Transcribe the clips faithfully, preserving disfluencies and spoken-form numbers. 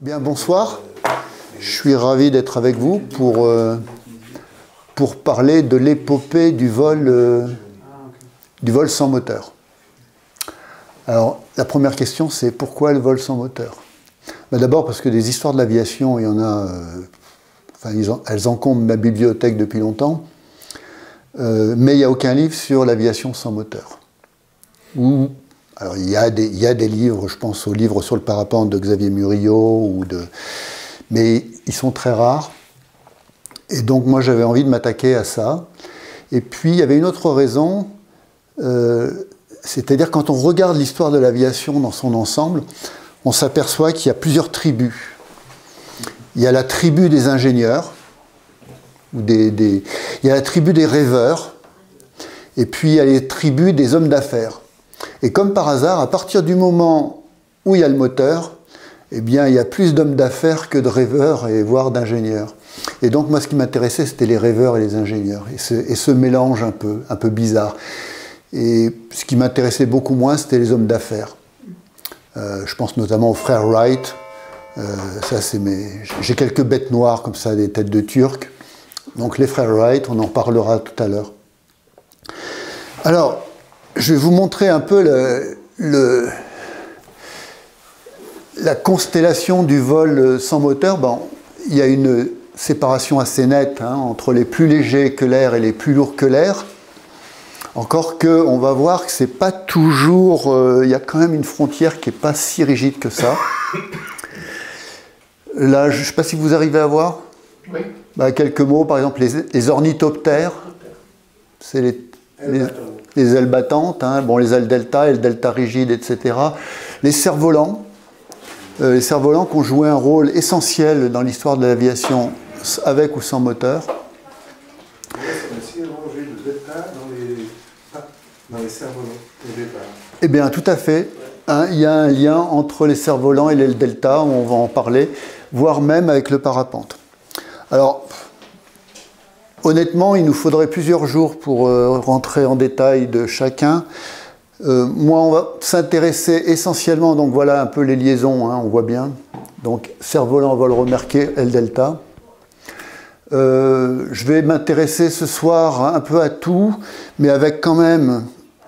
Bien, bonsoir. Je suis ravi d'être avec vous pour, euh, pour parler de l'épopée du vol, euh, du vol sans moteur. Alors, la première question, c'est pourquoi le vol sans moteur? Ben, d'abord parce que des histoires de l'aviation, il y en a, euh, enfin, ils en, elles encombrent ma bibliothèque depuis longtemps, euh, mais il n'y a aucun livre sur l'aviation sans moteur. Ou, alors, il y a des, il y a des livres, je pense aux livres sur le parapente de Xavier Murillo, ou de, mais ils sont très rares. Et donc, moi, j'avais envie de m'attaquer à ça. Et puis, il y avait une autre raison, euh, c'est-à-dire quand on regarde l'histoire de l'aviation dans son ensemble, on s'aperçoit qu'il y a plusieurs tribus. Il y a la tribu des ingénieurs, ou des, des, il y a la tribu des rêveurs, et puis il y a les tribus des hommes d'affaires. Et comme par hasard, à partir du moment où il y a le moteur, eh bien, il y a plus d'hommes d'affaires que de rêveurs et voire d'ingénieurs. Et donc, moi, ce qui m'intéressait, c'était les rêveurs et les ingénieurs, et ce, et ce mélange un peu, un peu bizarre. Et ce qui m'intéressait beaucoup moins, c'était les hommes d'affaires. Euh, je pense notamment aux frères Wright. Euh, ça, c'est mes... J'ai quelques bêtes noires comme ça, des têtes de Turcs. Donc, les frères Wright, on en parlera tout à l'heure. Alors, je vais vous montrer un peu le, le, la constellation du vol sans moteur. Bon, il y a une séparation assez nette hein, entre les plus légers que l'air et les plus lourds que l'air. Encore qu'on va voir que c'est pas toujours... Euh, il y a quand même une frontière qui n'est pas si rigide que ça. Là, je ne sais pas si vous arrivez à voir. Oui. Bah, quelques mots, par exemple, les, les ornithoptères. C'est les... les les ailes battantes, hein, bon, les ailes delta, ailes delta rigides, et cetera. Les cerfs-volants, euh, les cerfs-volants qui ont joué un rôle essentiel dans l'histoire de l'aviation, avec ou sans moteur. Est-ce qu'il y a rangé le delta dans les, dans les cerfs-volants au départ? Eh bien, tout à fait. Hein, il y a un lien entre les cerfs-volants et l'aile delta, on va en parler, voire même avec le parapente. Alors, honnêtement, il nous faudrait plusieurs jours pour euh, rentrer en détail de chacun. Euh, moi, on va s'intéresser essentiellement, donc voilà un peu les liaisons, hein, on voit bien. Donc, cerf-volant, vol remarqué, aile delta. Euh, je vais m'intéresser ce soir un peu à tout, mais avec quand même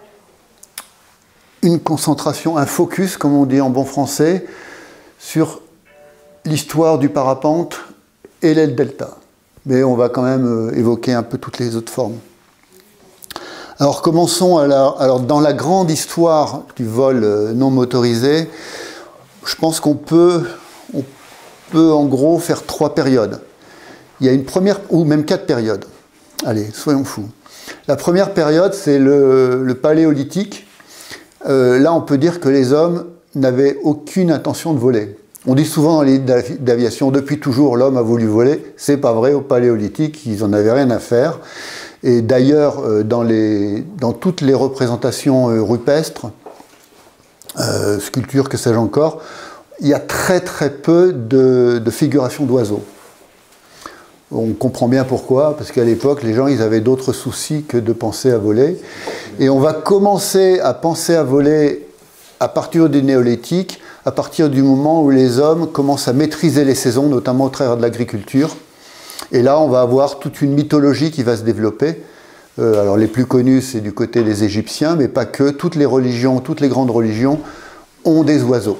une concentration, un focus, comme on dit en bon français, sur l'histoire du parapente et l'aile delta. Mais on va quand même évoquer un peu toutes les autres formes. Alors commençons à la, alors dans la grande histoire du vol non motorisé, je pense qu'on peut, on peut en gros faire trois périodes. Il y a une première, ou même quatre périodes. Allez, soyons fous. La première période, c'est le, le paléolithique. Euh, là, on peut dire que les hommes n'avaient aucune intention de voler. On dit souvent dans les livres d'aviation, depuis toujours l'homme a voulu voler. C'est pas vrai, au paléolithique, ils n'en avaient rien à faire. Et d'ailleurs, dans, les, dans toutes les représentations rupestres, euh, sculptures, que sais-je encore, il y a très très peu de, de figurations d'oiseaux. On comprend bien pourquoi, parce qu'à l'époque, les gens ils avaient d'autres soucis que de penser à voler. Et on va commencer à penser à voler à partir du néolithique, à partir du moment où les hommes commencent à maîtriser les saisons, notamment au travers de l'agriculture. Et là, on va avoir toute une mythologie qui va se développer. Euh, alors, les plus connus, c'est du côté des Égyptiens, mais pas que. Toutes les religions, toutes les grandes religions ont des oiseaux.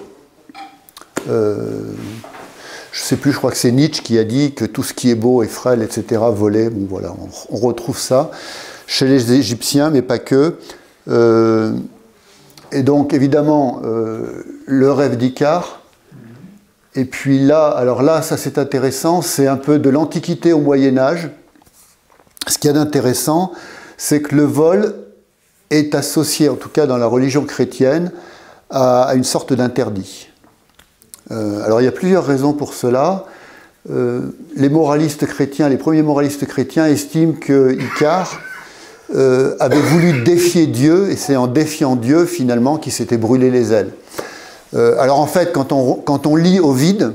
Euh, je ne sais plus, je crois que c'est Nietzsche qui a dit que tout ce qui est beau et frêle, et cetera, volait. Bon, voilà, on, on retrouve ça chez les Égyptiens, mais pas que. Euh, Et donc, évidemment, euh, le rêve d'Icare. Et puis là, alors là, ça c'est intéressant, c'est un peu de l'Antiquité au Moyen-Âge. Ce qu'il y a d'intéressant, c'est que le vol est associé, en tout cas dans la religion chrétienne, à, à une sorte d'interdit. Euh, alors, il y a plusieurs raisons pour cela. Euh, les moralistes chrétiens, les premiers moralistes chrétiens estiment que Icare Euh, avait voulu défier Dieu, et c'est en défiant Dieu, finalement, qu'il s'était brûlé les ailes. Euh, alors en fait, quand on, quand on lit Ovide,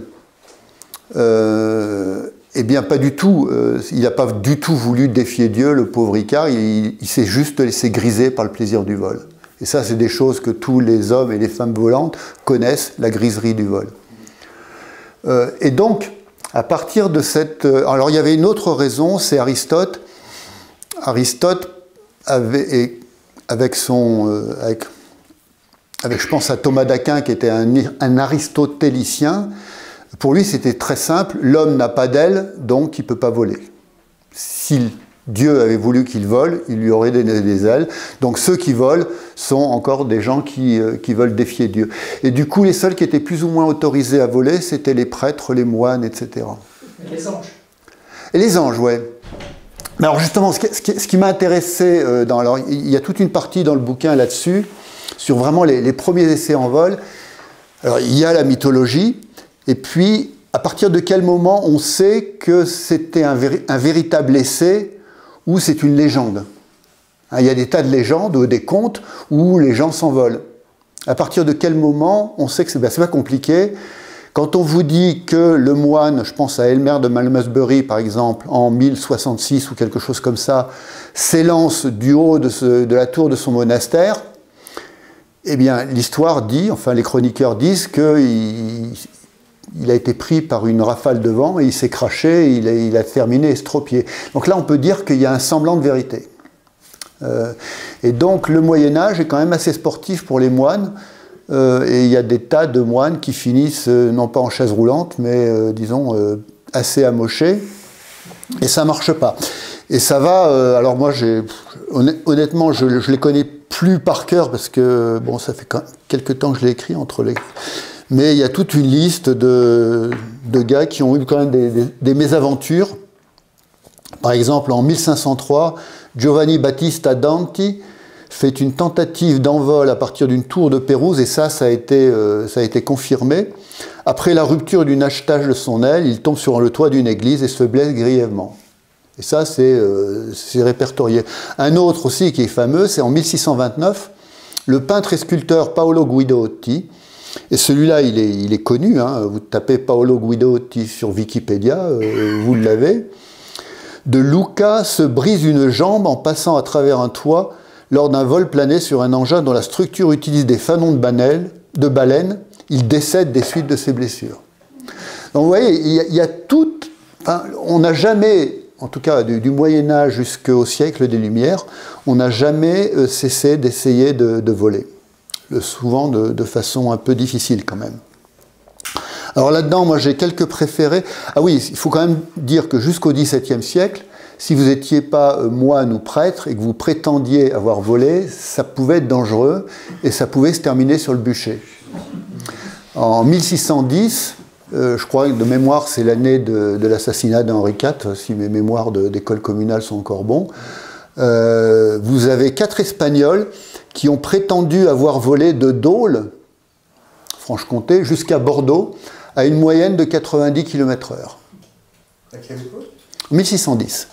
euh, eh bien pas du tout, euh, il n'a pas du tout voulu défier Dieu, le pauvre Icare, il, il s'est juste laissé griser par le plaisir du vol. Et ça, c'est des choses que tous les hommes et les femmes volantes connaissent, la griserie du vol. Euh, et donc, à partir de cette... Euh, alors, il y avait une autre raison, c'est Aristote. Aristote avait, et, avec son... Euh, avec, avec, je pense à Thomas d'Aquin, qui était un, un aristotélicien. Pour lui, c'était très simple. L'homme n'a pas d'aile, donc il ne peut pas voler. Si Dieu avait voulu qu'il vole, il lui aurait donné des ailes. Donc ceux qui volent sont encore des gens qui, euh, qui veulent défier Dieu. Et du coup, les seuls qui étaient plus ou moins autorisés à voler, c'était les prêtres, les moines, et cetera. Et les anges. Et les anges, ouais. Mais alors justement, ce qui, ce qui, ce qui m'a intéressé, euh, dans, alors, il y a toute une partie dans le bouquin là-dessus, sur vraiment les, les premiers essais en vol. Alors il y a la mythologie, et puis à partir de quel moment on sait que c'était un, véri un véritable essai ou c'est une légende? Hein, il y a des tas de légendes, des contes où les gens s'envolent. À partir de quel moment on sait que c'est ben, pas compliqué? Quand on vous dit que le moine, je pense à Elmer de Malmesbury par exemple, en mille soixante-six ou quelque chose comme ça, s'élance du haut de, ce, de la tour de son monastère, eh bien l'histoire dit, enfin les chroniqueurs disent qu'il il a été pris par une rafale de vent et il s'est craché, et il, a, il a terminé estropié. Donc là on peut dire qu'il y a un semblant de vérité. Euh, et donc le Moyen-Âge est quand même assez sportif pour les moines. Euh, et il y a des tas de moines qui finissent, euh, non pas en chaise roulante, mais euh, disons euh, assez amochés, et ça ne marche pas. Et ça va, euh, alors moi, honnêtement, je ne les connais plus par cœur, parce que, bon, ça fait quelques temps que je l'ai écrit, entre les... mais il y a toute une liste de, de gars qui ont eu quand même des, des, des mésaventures. Par exemple, en mille cinq cent trois, Giovanni Battista Danti fait une tentative d'envol à partir d'une tour de Pérouse, et ça, ça a été, euh, ça a été confirmé. Après la rupture d'une achetage de son aile, il tombe sur le toit d'une église et se blesse grièvement. Et ça, c'est euh, répertorié. Un autre aussi qui est fameux, c'est en mille six cent vingt-neuf, le peintre et sculpteur Paolo Guidotti, et celui-là, il est, il est connu, hein, vous tapez Paolo Guidotti sur Wikipédia, euh, vous l'avez. De Luca se brise une jambe en passant à travers un toit lors d'un vol plané sur un engin dont la structure utilise des fanons de, banelle, de baleine. Il décède des suites de ses blessures. Donc vous voyez, il y a, il y a tout... Hein, on n'a jamais, en tout cas du, du Moyen-Âge jusqu'au siècle des Lumières, on n'a jamais euh, cessé d'essayer de, de voler. Le, souvent de, de façon un peu difficile quand même. Alors là-dedans, moi j'ai quelques préférés. Ah oui, il faut quand même dire que jusqu'au dix-septième siècle, si vous n'étiez pas moine ou prêtre et que vous prétendiez avoir volé, ça pouvait être dangereux et ça pouvait se terminer sur le bûcher. En mille six cent dix, euh, je crois que de mémoire c'est l'année de, de l'assassinat d'Henri quatre, si mes mémoires d'école communale sont encore bons, euh, vous avez quatre Espagnols qui ont prétendu avoir volé de Dole, Franche-Comté, jusqu'à Bordeaux, à une moyenne de quatre-vingt-dix kilomètres heure. À quelle époque ? mille six cent dix.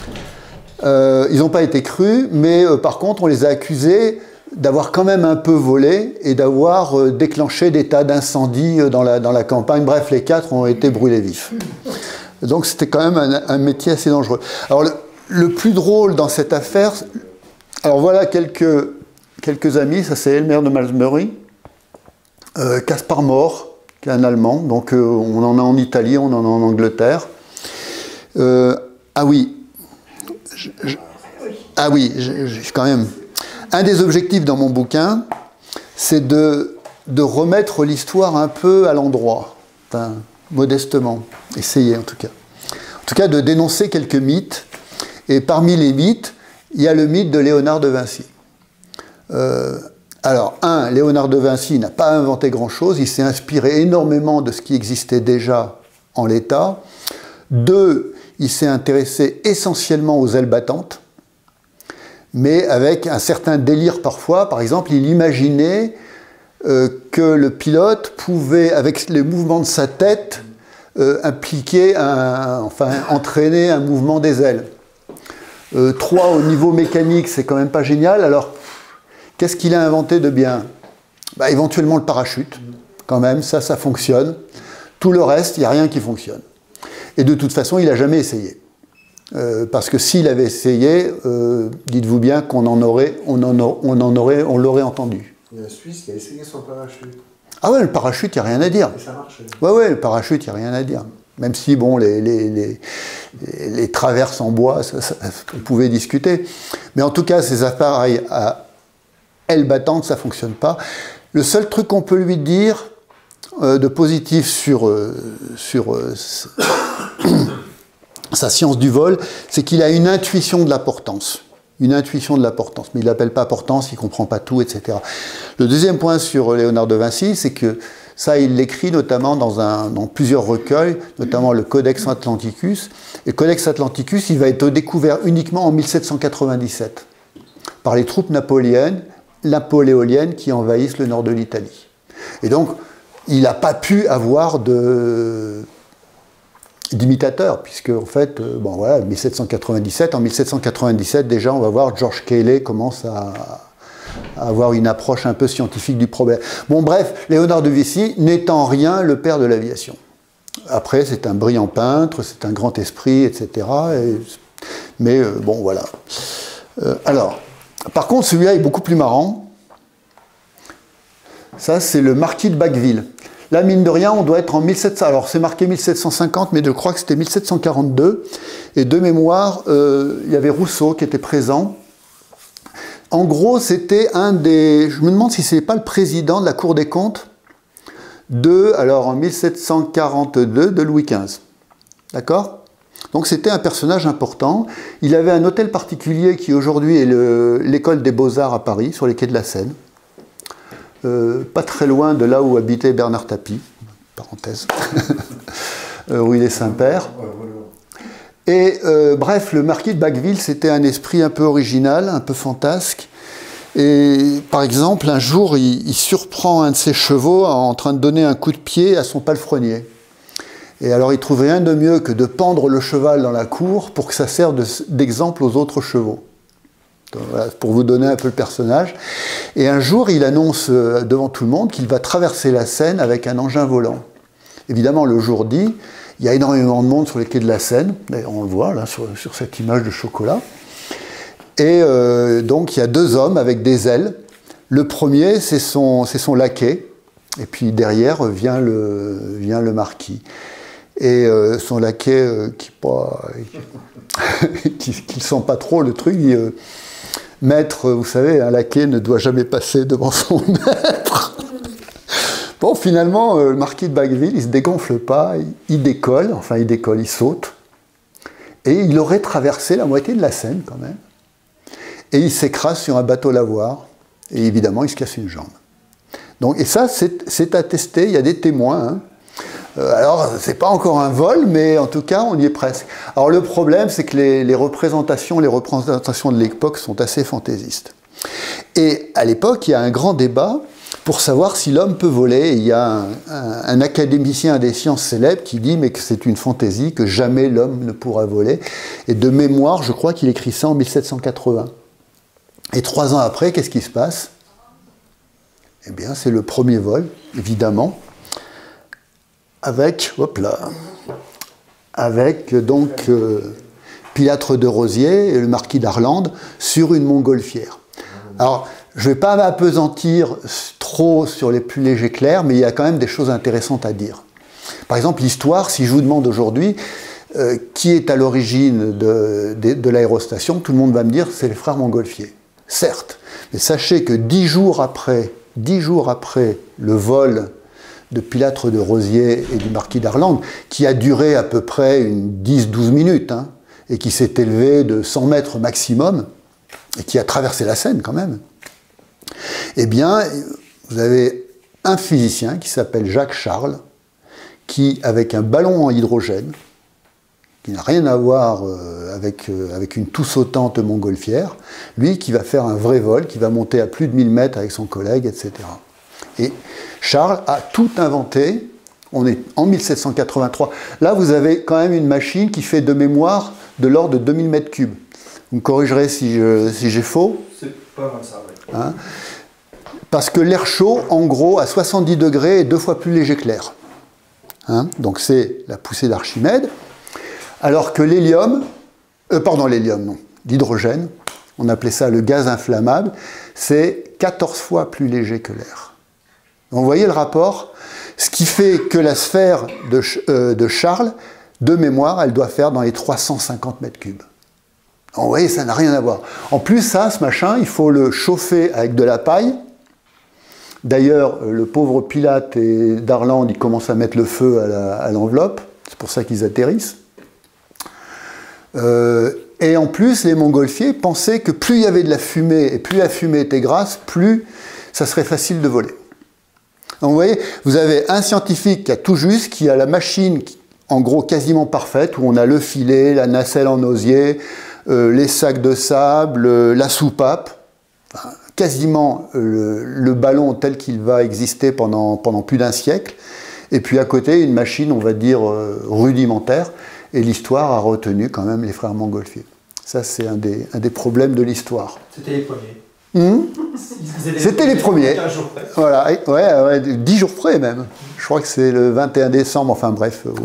Euh, ils n'ont pas été crus, mais euh, par contre, on les a accusés d'avoir quand même un peu volé et d'avoir euh, déclenché des tas d'incendies euh, dans, la, dans la campagne. Bref, les quatre ont été brûlés vifs. Donc c'était quand même un, un métier assez dangereux. Alors le, le plus drôle dans cette affaire, alors voilà quelques, quelques amis, ça c'est Elmer de Malmesbury, euh, Caspar Mort, qui est un Allemand, donc euh, on en a en Italie, on en a en Angleterre. Euh, ah oui, je, je, ah oui, je, je, quand même. Un des objectifs dans mon bouquin, c'est de, de remettre l'histoire un peu à l'endroit, enfin, modestement, essayer en tout cas. En tout cas, de dénoncer quelques mythes. Et parmi les mythes, il y a le mythe de Léonard de Vinci. Euh, alors, un, Léonard de Vinci n'a pas inventé grand-chose, il s'est inspiré énormément de ce qui existait déjà en l'état. Deux, il s'est intéressé essentiellement aux ailes battantes, mais avec un certain délire parfois. Par exemple, il imaginait euh, que le pilote pouvait, avec les mouvements de sa tête, euh, impliquer, un, enfin, entraîner un mouvement des ailes. Euh, trois, au niveau mécanique, c'est quand même pas génial. Alors, qu'est-ce qu'il a inventé de bien? Bah, éventuellement le parachute, quand même, ça, ça fonctionne. Tout le reste, il n'y a rien qui fonctionne. Et de toute façon, il n'a jamais essayé. Euh, parce que s'il avait essayé, euh, dites-vous bien qu'on en aurait, on en, a, on en aurait, on l'aurait entendu. Il y a un Suisse qui a essayé son parachute. Ah ouais, le parachute, il n'y a rien à dire. Et ça marche. Ouais, ouais, le parachute, il n'y a rien à dire. Même si, bon, les, les, les, les traverses en bois, ça, ça, on pouvait discuter. Mais en tout cas, ces appareils à aile battante, ça ne fonctionne pas. Le seul truc qu'on peut lui dire euh, de positif sur, euh, sur euh, sa science du vol, c'est qu'il a une intuition de la portance. Une intuition de la portance. Mais il ne l'appelle pas portance, il ne comprend pas tout, et cetera. Le deuxième point sur Léonard de Vinci, c'est que ça, il l'écrit notamment dans, un, dans plusieurs recueils, notamment le Codex Atlanticus. Et le Codex Atlanticus, il va être découvert uniquement en mille sept cent quatre-vingt-dix-sept par les troupes napoléoniennes, napoléoniennes qui envahissent le nord de l'Italie. Et donc, il n'a pas pu avoir de... d'imitateurs, puisque en fait, euh, bon voilà, mille sept cent quatre-vingt-dix-sept, en mille sept cent quatre-vingt-dix-sept déjà, on va voir George Cayley commence à, à avoir une approche un peu scientifique du problème. Bon bref, Léonard de Vinci n'est en rien le père de l'aviation. Après, c'est un brillant peintre, c'est un grand esprit, et cetera. Et, mais euh, bon, voilà. Euh, alors, par contre, celui-là est beaucoup plus marrant. Ça, c'est le marquis de Bacqueville. Là, mine de rien, on doit être en mille sept cents. Alors, c'est marqué mille sept cent cinquante, mais je crois que c'était mille sept cent quarante-deux. Et de mémoire, euh, il y avait Rousseau qui était présent. En gros, c'était un des... Je me demande si ce n'est pas le président de la Cour des comptes de, alors en mille sept cent quarante-deux, de Louis quinze. D'accord ? Donc, c'était un personnage important. Il avait un hôtel particulier qui, aujourd'hui, est l'école des Beaux-Arts à Paris, sur les quais de la Seine. Euh, pas très loin de là où habitait Bernard Tapie, parenthèse, euh, rue des Saints-Pères. Et euh, bref, le marquis de Bacqueville, c'était un esprit un peu original, un peu fantasque. Et par exemple, un jour, il, il surprend un de ses chevaux en train de donner un coup de pied à son palefrenier. Et alors, il trouve rien de mieux que de pendre le cheval dans la cour pour que ça serve d'exemple aux autres chevaux. Voilà, pour vous donner un peu le personnage. Et un jour, il annonce devant tout le monde qu'il va traverser la Seine avec un engin volant. Évidemment, le jour dit, il y a énormément de monde sur les quais de la Seine. D'ailleurs, on le voit là sur, sur cette image de chocolat. Et euh, donc, il y a deux hommes avec des ailes. Le premier, c'est son, c'est son laquais. Et puis derrière vient le, vient le marquis. Et euh, son laquais, euh, qui ne qui, qui sent pas trop le truc, il, euh, maître, vous savez, un laquais ne doit jamais passer devant son maître. Bon, finalement, euh, le marquis de Bacqueville, il ne se dégonfle pas, il, il décolle, enfin il décolle, il saute, et il aurait traversé la moitié de la Seine quand même, et il s'écrase sur un bateau lavoir, et évidemment, il se casse une jambe. Donc, et ça, c'est attesté, il y a des témoins, hein. Euh, alors, c'est pas encore un vol, mais en tout cas, on y est presque. Alors, le problème, c'est que les, les représentations, les représentations de l'époque sont assez fantaisistes. Et à l'époque, il y a un grand débat pour savoir si l'homme peut voler. Et il y a un, un, un académicien des sciences célèbre qui dit mais que c'est une fantaisie, que jamais l'homme ne pourra voler. Et de mémoire, je crois qu'il écrit ça en mille sept cent quatre-vingts. Et trois ans après, qu'est-ce qui se passe? Eh bien, c'est le premier vol, évidemment. Avec, hop là, avec donc euh, Pilâtre de Rosiers et le marquis d'Arlande sur une montgolfière. Alors, je ne vais pas m'apesantir trop sur les plus légers clercs, mais il y a quand même des choses intéressantes à dire. Par exemple, l'histoire, si je vous demande aujourd'hui euh, qui est à l'origine de, de, de l'aérostation, tout le monde va me dire c'est les frères Montgolfier. Certes, mais sachez que dix jours après, dix jours après le vol de Pilâtre de Rosiers et du marquis d'Arlande, qui a duré à peu près une dix douze minutes, hein, et qui s'est élevé de cent mètres maximum, et qui a traversé la Seine quand même, eh bien, vous avez un physicien qui s'appelle Jacques Charles, qui, avec un ballon en hydrogène, qui n'a rien à voir euh, avec, euh, avec une tout sautante montgolfière, lui qui va faire un vrai vol, qui va monter à plus de mille mètres avec son collègue, et cetera. Et Charles a tout inventé, on est en mille sept cent quatre-vingt-trois. Là, vous avez quand même une machine qui fait de mémoire de l'ordre de deux mille mètres cubes. Vous me corrigerez si j'ai si j'ai faux. C'est pas mal ça, oui. Hein? Parce que l'air chaud, en gros, à soixante-dix degrés, est deux fois plus léger que l'air. Hein? Donc c'est la poussée d'Archimède. Alors que l'hélium, euh, pardon, l'hélium, non, l'hydrogène, on appelait ça le gaz inflammable, c'est quatorze fois plus léger que l'air. Donc, vous voyez le rapport, ce qui fait que la sphère de, euh, de Charles, de mémoire, elle doit faire dans les trois cent cinquante mètres cubes. Donc, vous voyez, ça n'a rien à voir. En plus, ça, ce machin, il faut le chauffer avec de la paille. D'ailleurs, le pauvre Pilate et Darlan, ils commencent à mettre le feu à l'enveloppe. C'est pour ça qu'ils atterrissent. Euh, et en plus, les montgolfiers pensaient que plus il y avait de la fumée, et plus la fumée était grasse, plus ça serait facile de voler. Donc vous voyez, vous avez un scientifique qui a tout juste, qui a la machine, en gros, quasiment parfaite, où on a le filet, la nacelle en osier, euh, les sacs de sable, euh, la soupape, enfin, quasiment euh, le, le ballon tel qu'il va exister pendant, pendant plus d'un siècle, et puis à côté, une machine, on va dire, euh, rudimentaire, et l'histoire a retenu quand même les frères Montgolfier. Ça, c'est un des, un des problèmes de l'histoire. C'était les premiers. Mmh. C'était les premiers. quinze jours près. Voilà, ouais, ouais, dix jours près même. Je crois que c'est le vingt et un décembre, enfin bref. Euh,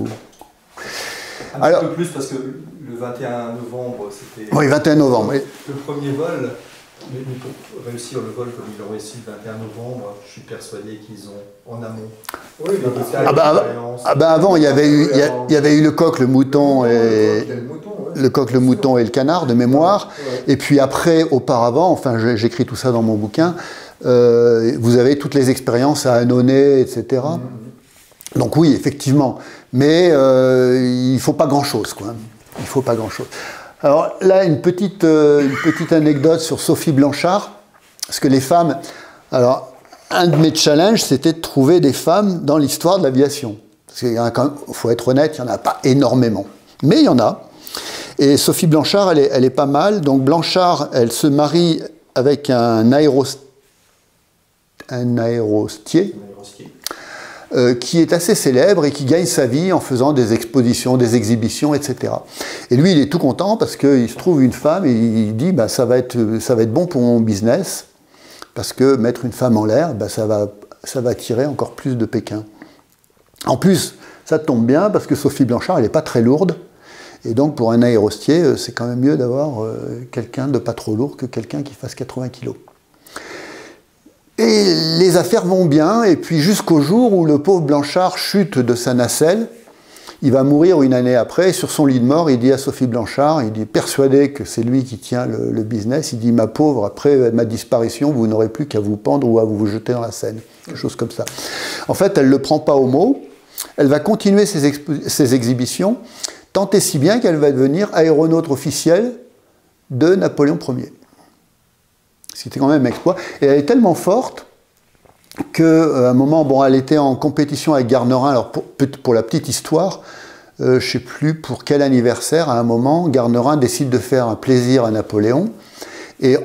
un Alors, petit peu plus parce que le vingt et un novembre, c'était... Oui, vingt et un novembre. Le, le premier vol, mais pour réussir le vol comme ils l'ont réussi le vingt et un novembre, je suis persuadé qu'ils ont en amont. Oui, ah, bah, ah bah avant, il y avait eu, il y, a, il y avait eu le coq, le mouton et... le coq, le mouton et le canard de mémoire, ouais. Et puis après, auparavant, enfin j'écris tout ça dans mon bouquin, euh, vous avez toutes les expériences à Annonay, et cetera. Mm-hmm. Donc oui, effectivement, mais euh, il ne faut pas grand-chose, quoi. Il ne faut pas grand-chose. Alors là, une petite, euh, une petite anecdote sur Sophie Blanchard, parce que les femmes... Alors, un de mes challenges, c'était de trouver des femmes dans l'histoire de l'aviation. Parce qu'il y en a quand même, il faut être honnête, il n'y en a pas énormément. Mais il y en a. Et Sophie Blanchard, elle est, elle est pas mal. Donc Blanchard, elle se marie avec un, aéros, un aérostier, euh, qui est assez célèbre et qui gagne sa vie en faisant des expositions, des exhibitions, et cetera. Et lui, il est tout content parce qu'il se trouve une femme et il dit bah, ça va être, ça va être bon pour mon business parce que mettre une femme en l'air, bah, ça va, ça va attirer encore plus de Pékin. En plus, ça tombe bien parce que Sophie Blanchard, elle n'est pas très lourde. Et donc, pour un aérostier, c'est quand même mieux d'avoir euh, quelqu'un de pas trop lourd que quelqu'un qui fasse quatre-vingts kilos. Et les affaires vont bien, et puis jusqu'au jour où le pauvre Blanchard chute de sa nacelle, il va mourir une année après, et sur son lit de mort, il dit à Sophie Blanchard, il est persuadé que c'est lui qui tient le, le business, il dit « Ma pauvre, après ma disparition, vous n'aurez plus qu'à vous pendre ou à vous jeter dans la Seine. » Quelque chose comme ça. En fait, elle ne le prend pas au mot, elle va continuer ses, ses exhibitions, tant et si bien qu'elle va devenir aéronaute officielle de Napoléon Ier. C'était quand même un exploit. Et elle est tellement forte qu'à un moment, bon, elle était en compétition avec Garnerin. Alors pour, pour la petite histoire, euh, je ne sais plus pour quel anniversaire, à un moment, Garnerin décide de faire un plaisir à Napoléon et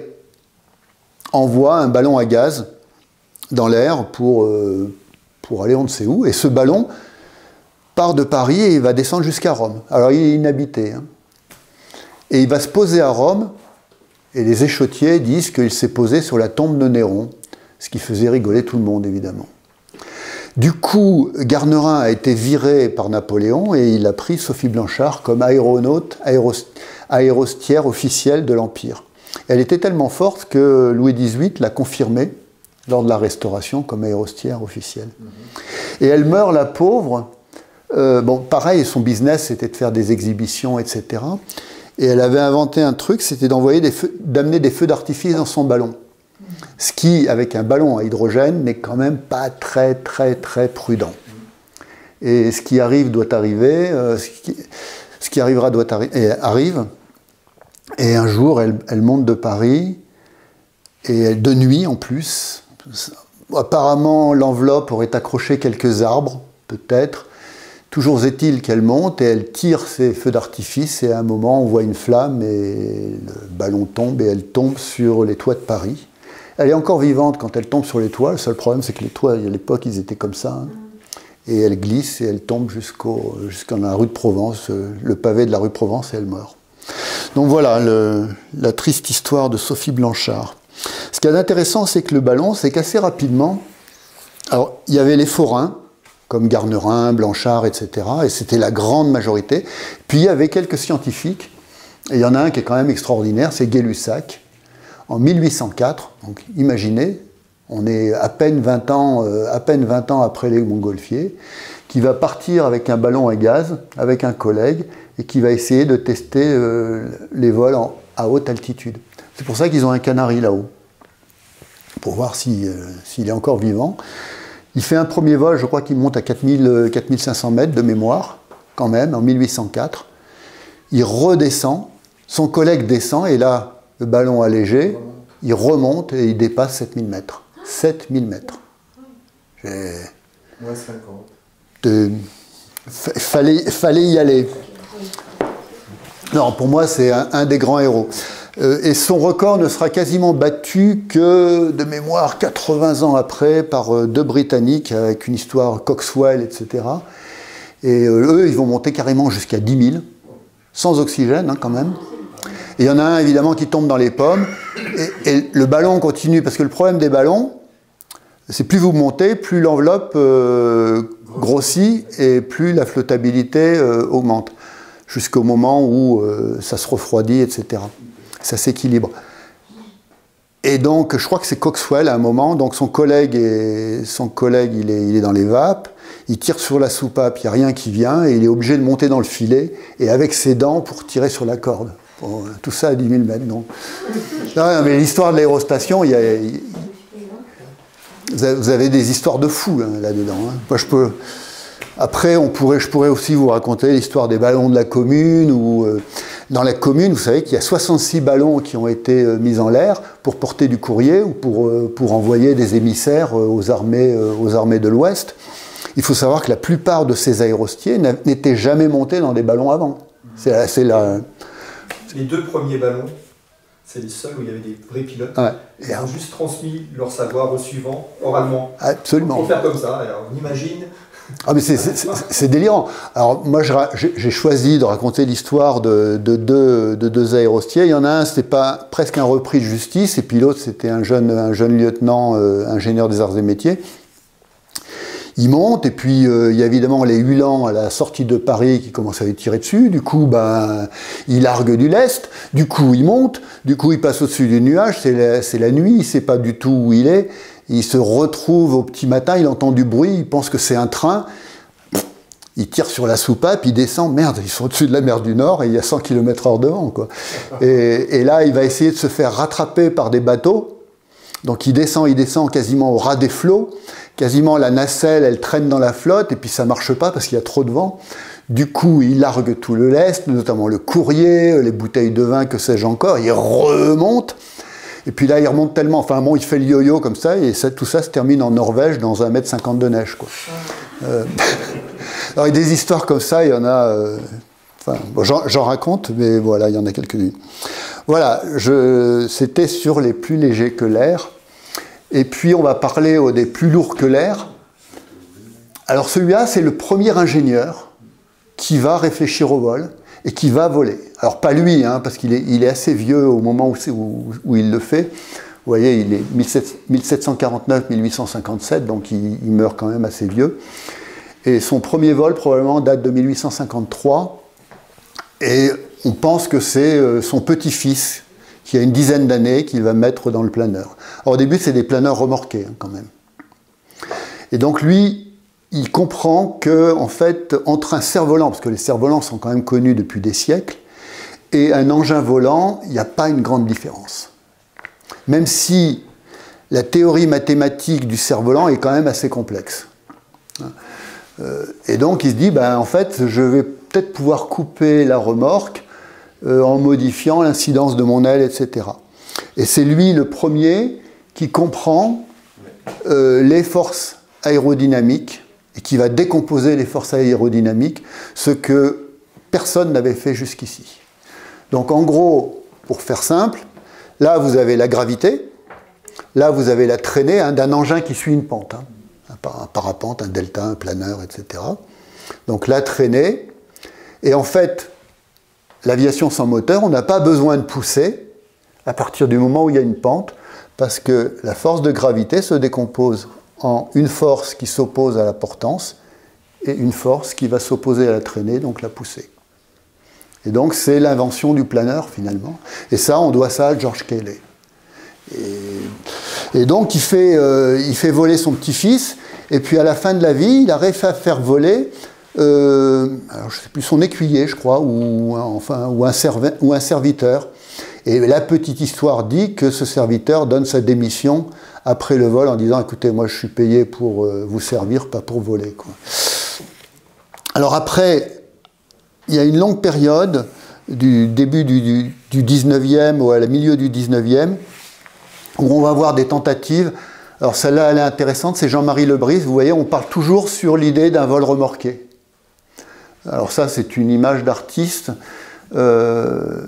envoie un ballon à gaz dans l'air pour, euh, pour aller on ne sait où. Et ce ballon part de Paris et il va descendre jusqu'à Rome. Alors il est inhabité. Hein. Et il va se poser à Rome, et les échotiers disent qu'il s'est posé sur la tombe de Néron, ce qui faisait rigoler tout le monde, évidemment. Du coup, Garnerin a été viré par Napoléon et il a pris Sophie Blanchard comme aéronaute, aéros, aérostière officielle de l'Empire. Elle était tellement forte que Louis dix-huit l'a confirmée lors de la Restauration comme aérostière officielle. Mmh. Et elle meurt, la pauvre. Euh, bon, pareil, son business, c'était de faire des exhibitions, et cetera. Et elle avait inventé un truc, c'était d'envoyer des feux, d'amener des feux d'artifice dans son ballon. Ce qui, avec un ballon à hydrogène, n'est quand même pas très, très, très prudent. Et ce qui arrive doit arriver, euh, ce, qui, ce qui arrivera doit arri et arrive. Et un jour, elle, elle monte de Paris, et de nuit en plus. Apparemment, l'enveloppe aurait accroché quelques arbres, peut-être. Toujours est-il qu'elle monte et elle tire ses feux d'artifice et à un moment on voit une flamme et le ballon tombe et elle tombe sur les toits de Paris. Elle est encore vivante quand elle tombe sur les toits. Le seul problème c'est que les toits à l'époque ils étaient comme ça. Hein. Et elle glisse et elle tombe jusqu'au, jusqu'à la rue de Provence, le pavé de la rue de Provence et elle meurt. Donc voilà le, la triste histoire de Sophie Blanchard. Ce qui est intéressant c'est que le ballon, c'est qu'assez rapidement, alors il y avait les forains, comme Garnerin, Blanchard, et cetera. Et c'était la grande majorité. Puis il y avait quelques scientifiques, et il y en a un qui est quand même extraordinaire, c'est Gay-Lussac, en mille huit cent quatre. Donc imaginez, On est à peine vingt ans, euh, à peine vingt ans après les montgolfiers, qui va partir avec un ballon à gaz, avec un collègue, et qui va essayer de tester euh, les vols en, à haute altitude. C'est pour ça qu'ils ont un canari là-haut, pour voir si, euh, s'il est encore vivant. Il fait un premier vol, je crois qu'il monte à quatre mille cinq cents mètres de mémoire, quand même, en mille huit cent quatre. Il redescend, son collègue descend, et là, le ballon allégé, il remonte et il dépasse sept mille mètres. sept mille mètres. J'ai... Moins cinquante. De... Fallait, fallait y aller. Non, pour moi, c'est un, un des grands héros. Euh, et son record ne sera quasiment battu que, de mémoire, quatre-vingts ans après, par euh, deux Britanniques, avec une histoire Coxwell, et cetera. Et euh, eux, ils vont monter carrément jusqu'à dix mille, sans oxygène, hein, quand même. Et il y en a un, évidemment, qui tombe dans les pommes. Et, et le ballon continue, parce que le problème des ballons, c'est plus vous montez, plus l'enveloppe euh, grossit et plus la flottabilité euh, augmente, jusqu'au moment où euh, ça se refroidit, et cetera. Ça s'équilibre. Et donc, je crois que c'est Coxwell à un moment, donc son collègue, est, son collègue il, est, il est dans les vapes, il tire sur la soupape, il n'y a rien qui vient, et il est obligé de monter dans le filet, et avec ses dents pour tirer sur la corde. Bon, tout ça à dix mille mètres, non. Non, mais l'histoire de l'aérostation, il y a... Il, vous avez des histoires de fous hein, là-dedans. Hein. Moi, je peux. Après, on pourrait, je pourrais aussi vous raconter l'histoire des ballons de la Commune. Où, euh, dans la Commune, vous savez qu'il y a soixante-six ballons qui ont été euh, mis en l'air pour porter du courrier ou pour, euh, pour envoyer des émissaires euh, aux, armées, euh, aux armées de l'Ouest. Il faut savoir que la plupart de ces aérostiers n'étaient jamais montés dans des ballons avant. C'est la, c'est la... Les deux premiers ballons, c'est les seuls où il y avait des vrais pilotes. Ouais. Ils ont juste transmis leur savoir au suivant, oralement. Absolument. Pour faire comme ça. Alors, on imagine. Ah, mais c'est délirant. Alors, moi, j'ai choisi de raconter l'histoire de, de, de, de deux aérostiers. Il y en a un, c'était pas presque un repris de justice, et puis l'autre, c'était un jeune, un jeune lieutenant, euh, ingénieur des arts et métiers. Il monte, et puis euh, il y a évidemment les Hulans à la sortie de Paris qui commencent à lui tirer dessus. Du coup, ben, il largue du lest. Du coup, il monte. Du coup, il passe au-dessus du nuage. C'est la, c'est la nuit. Il ne sait pas du tout où il est. Il se retrouve au petit matin. Il entend du bruit. Il pense que c'est un train. Il tire sur la soupape. Il descend. Merde, ils sont au-dessus de la mer du Nord et il y a cent kilomètres heure devant, quoi. Et, et là, il va essayer de se faire rattraper par des bateaux. Donc, il descend, il descend quasiment au ras des flots. Quasiment la nacelle, elle traîne dans la flotte, et puis ça ne marche pas parce qu'il y a trop de vent. Du coup, il largue tout le lest, notamment le courrier, les bouteilles de vin, que sais-je encore. Il remonte, et puis là, il remonte tellement... Enfin bon, il fait le yo-yo comme ça, et ça, tout ça se termine en Norvège dans un mètre cinquante de neige, quoi. Euh... Alors, il y a des histoires comme ça, il y en a... Euh... Enfin, bon, j'en raconte, mais voilà, il y en a quelques-unes. Voilà, je... c'était sur les plus légers que l'air. Et puis, on va parler oh, des plus lourds que l'air. Alors, celui-là, c'est le premier ingénieur qui va réfléchir au vol et qui va voler. Alors, pas lui, hein, parce qu'il est, il est assez vieux au moment où, où, où il le fait. Vous voyez, il est mille sept cent quarante-neuf à mille huit cent cinquante-sept, donc il, il meurt quand même assez vieux. Et son premier vol, probablement, date de mille huit cent cinquante-trois. Et on pense que c'est son petit-fils, qui a une dizaine d'années, qu'il va mettre dans le planeur. Alors, au début, c'est des planeurs remorqués, hein, quand même. Et donc, lui, il comprend que, en fait, entre un cerf-volant, parce que les cerfs-volants sont quand même connus depuis des siècles, et un engin volant, il n'y a pas une grande différence. Même si la théorie mathématique du cerf-volant est quand même assez complexe. Et donc, il se dit, ben, en fait, je vais peut-être pouvoir couper la remorque euh, en modifiant l'incidence de mon aile, et cetera. Et c'est lui le premier qui comprend euh, les forces aérodynamiques et qui va décomposer les forces aérodynamiques, ce que personne n'avait fait jusqu'ici. Donc, en gros, pour faire simple, là, vous avez la gravité, là, vous avez la traînée hein, d'un engin qui suit une pente, hein, un parapente, un delta, un planeur, et cetera. Donc, la traînée, et en fait, l'aviation sans moteur, on n'a pas besoin de pousser à partir du moment où il y a une pente, parce que la force de gravité se décompose en une force qui s'oppose à la portance et une force qui va s'opposer à la traînée, donc la poussée. Et donc, c'est l'invention du planeur, finalement. Et ça, on doit ça à George Cayley. Et... Et donc il fait, euh, il fait voler son petit-fils, et puis à la fin de la vie, il arrive à faire voler, euh, alors je ne sais plus, son écuyer, je crois, ou, enfin, ou, un servi- ou un serviteur. Et la petite histoire dit que ce serviteur donne sa démission après le vol en disant « Écoutez, moi je suis payé pour euh, vous servir, pas pour voler. » quoi. Alors après, il y a une longue période, du début du, du, du dix-neuvième ou à la milieu du dix-neuvième, où on va voir des tentatives. Alors celle-là, elle est intéressante, c'est Jean-Marie Lebris. Vous voyez, on parle toujours sur l'idée d'un vol remorqué. Alors ça, c'est une image d'artiste. Euh,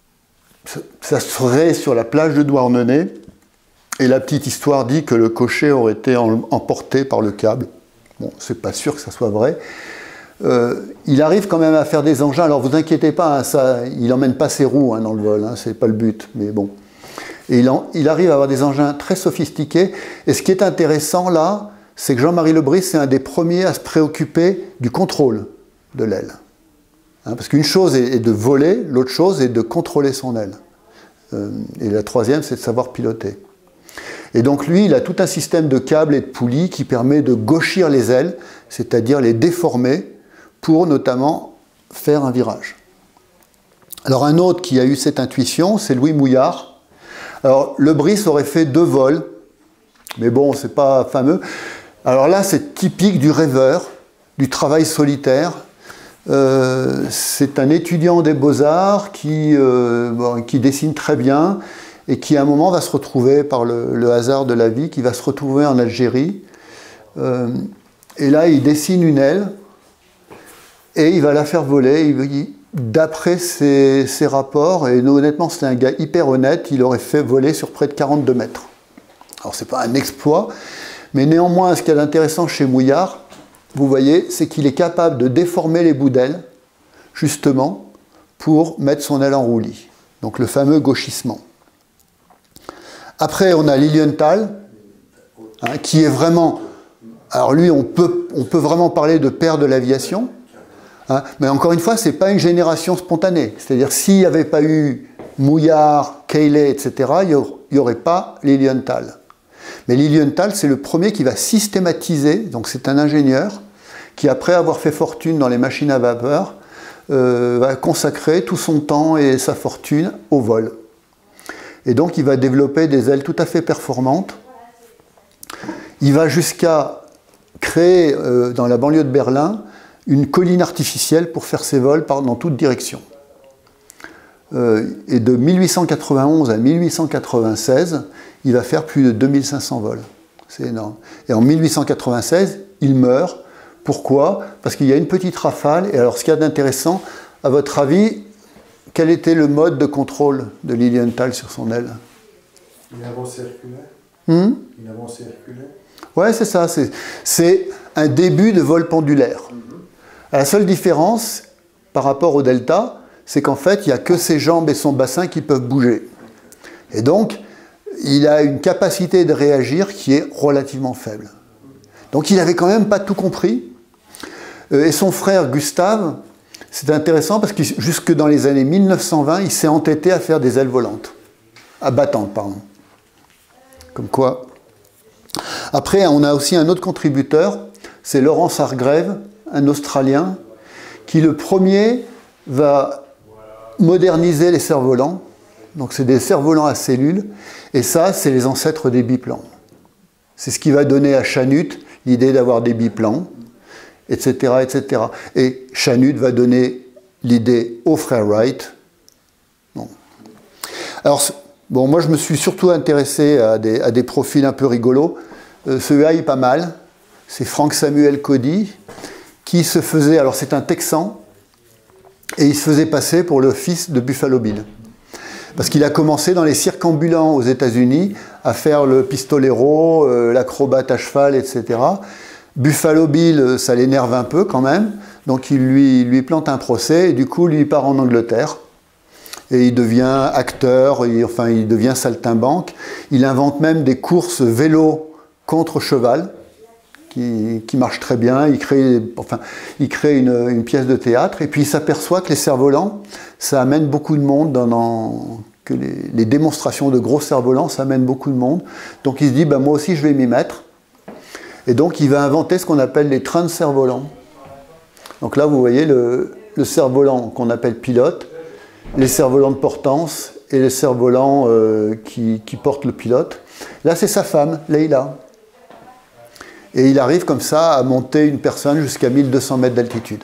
ça serait sur la plage de Douarnenez. Et la petite histoire dit que le cocher aurait été emporté par le câble. Bon, c'est pas sûr que ça soit vrai. Euh, il arrive quand même à faire des engins. Alors vous inquiétez pas, hein, ça, il n'emmène pas ses roues hein, dans le vol, hein, c'est pas le but, mais bon. Et il, en, il arrive à avoir des engins très sophistiqués. Et ce qui est intéressant là, c'est que Jean-Marie Lebris, c'est un des premiers à se préoccuper du contrôle de l'aile. Hein, parce qu'une chose est de voler, l'autre chose est de contrôler son aile. Euh, et la troisième, c'est de savoir piloter. Et donc lui, il a tout un système de câbles et de poulies qui permet de gauchir les ailes, c'est-à-dire les déformer, pour notamment faire un virage. Alors un autre qui a eu cette intuition, c'est Louis Mouillard. Alors Lebris aurait fait deux vols, mais bon, c'est pas fameux. Alors là, c'est typique du rêveur, du travail solitaire. Euh, c'est un étudiant des Beaux-Arts qui, euh, bon, qui dessine très bien et qui à un moment va se retrouver, par le, le hasard de la vie, qui va se retrouver en Algérie. Euh, et là, il dessine une aile, et il va la faire voler, d'après ses, ses rapports, et honnêtement c'est un gars hyper honnête, il aurait fait voler sur près de quarante-deux mètres. Alors c'est pas un exploit, mais néanmoins ce qu'il y a d'intéressant chez Mouillard, vous voyez, c'est qu'il est capable de déformer les bouts d'aile, justement, pour mettre son aile en roulis. Donc le fameux gauchissement. Après on a Lilienthal, hein, qui est vraiment... Alors lui, on peut, on peut vraiment parler de père de l'aviation. Hein, mais encore une fois, ce n'est pas une génération spontanée. C'est-à-dire, s'il n'y avait pas eu Mouillard, Cayley, et cetera, il n'y aurait pas Lilienthal. Mais Lilienthal, c'est le premier qui va systématiser, donc c'est un ingénieur, qui après avoir fait fortune dans les machines à vapeur, euh, va consacrer tout son temps et sa fortune au vol. Et donc, il va développer des ailes tout à fait performantes. Il va jusqu'à créer, euh, dans la banlieue de Berlin, une colline artificielle pour faire ses vols dans toutes directions. Euh, et de mille huit cent quatre-vingt-onze à mille huit cent quatre-vingt-seize, il va faire plus de deux mille cinq cents vols. C'est énorme. Et en mille huit cent quatre-vingt-seize, il meurt. Pourquoi? Parce qu'il y a une petite rafale. Et alors, ce qu'il y a d'intéressant, à votre avis, quel était le mode de contrôle de Lilienthal sur son aile? Une avancée circulaire. Hmm Une avancée circulaire. Ouais, c'est ça. C'est un début de vol pendulaire. La seule différence par rapport au delta, c'est qu'en fait, il n'y a que ses jambes et son bassin qui peuvent bouger. Et donc, il a une capacité de réagir qui est relativement faible. Donc, il n'avait quand même pas tout compris. Et son frère Gustave, c'est intéressant parce que jusque dans les années mille neuf cent vingt, il s'est entêté à faire des ailes volantes. À battantes, pardon. Comme quoi. Après, on a aussi un autre contributeur, c'est Lawrence Hargrave, un Australien, qui le premier va moderniser les cerfs-volants. Donc c'est des cerfs-volants à cellules, et ça, c'est les ancêtres des biplans. C'est ce qui va donner à Chanute l'idée d'avoir des biplans, et cetera, et cetera. Et Chanute va donner l'idée aux frères Wright. Bon. Alors, bon, moi je me suis surtout intéressé à des, à des profils un peu rigolos. Euh, Celui-là est pas mal. C'est Frank Samuel Cody, qui se faisait, alors c'est un Texan, et il se faisait passer pour le fils de Buffalo Bill. Parce qu'il a commencé dans les cirques ambulants aux États-Unis à faire le pistolero, euh, l'acrobate à cheval, et cetera. Buffalo Bill, ça l'énerve un peu quand même, donc il lui, il lui plante un procès, et du coup, lui, il part en Angleterre. Et il devient acteur, il, enfin, il devient saltimbanque. Il invente même des courses vélo contre cheval, Qui, qui marche très bien, il crée, enfin, il crée une, une pièce de théâtre, et puis il s'aperçoit que les cerfs-volants, ça amène beaucoup de monde dans, dans, que les, les démonstrations de gros cerfs-volants, ça amène beaucoup de monde. Donc il se dit, bah, moi aussi je vais m'y mettre. Et donc il va inventer ce qu'on appelle les trains de cerfs-volants. Donc là vous voyez le, le cerf-volant qu'on appelle pilote, les cerfs-volants de portance et les cerfs-volants euh, qui, qui portent le pilote. Là c'est sa femme, Leila. Et il arrive comme ça à monter une personne jusqu'à mille deux cents mètres d'altitude.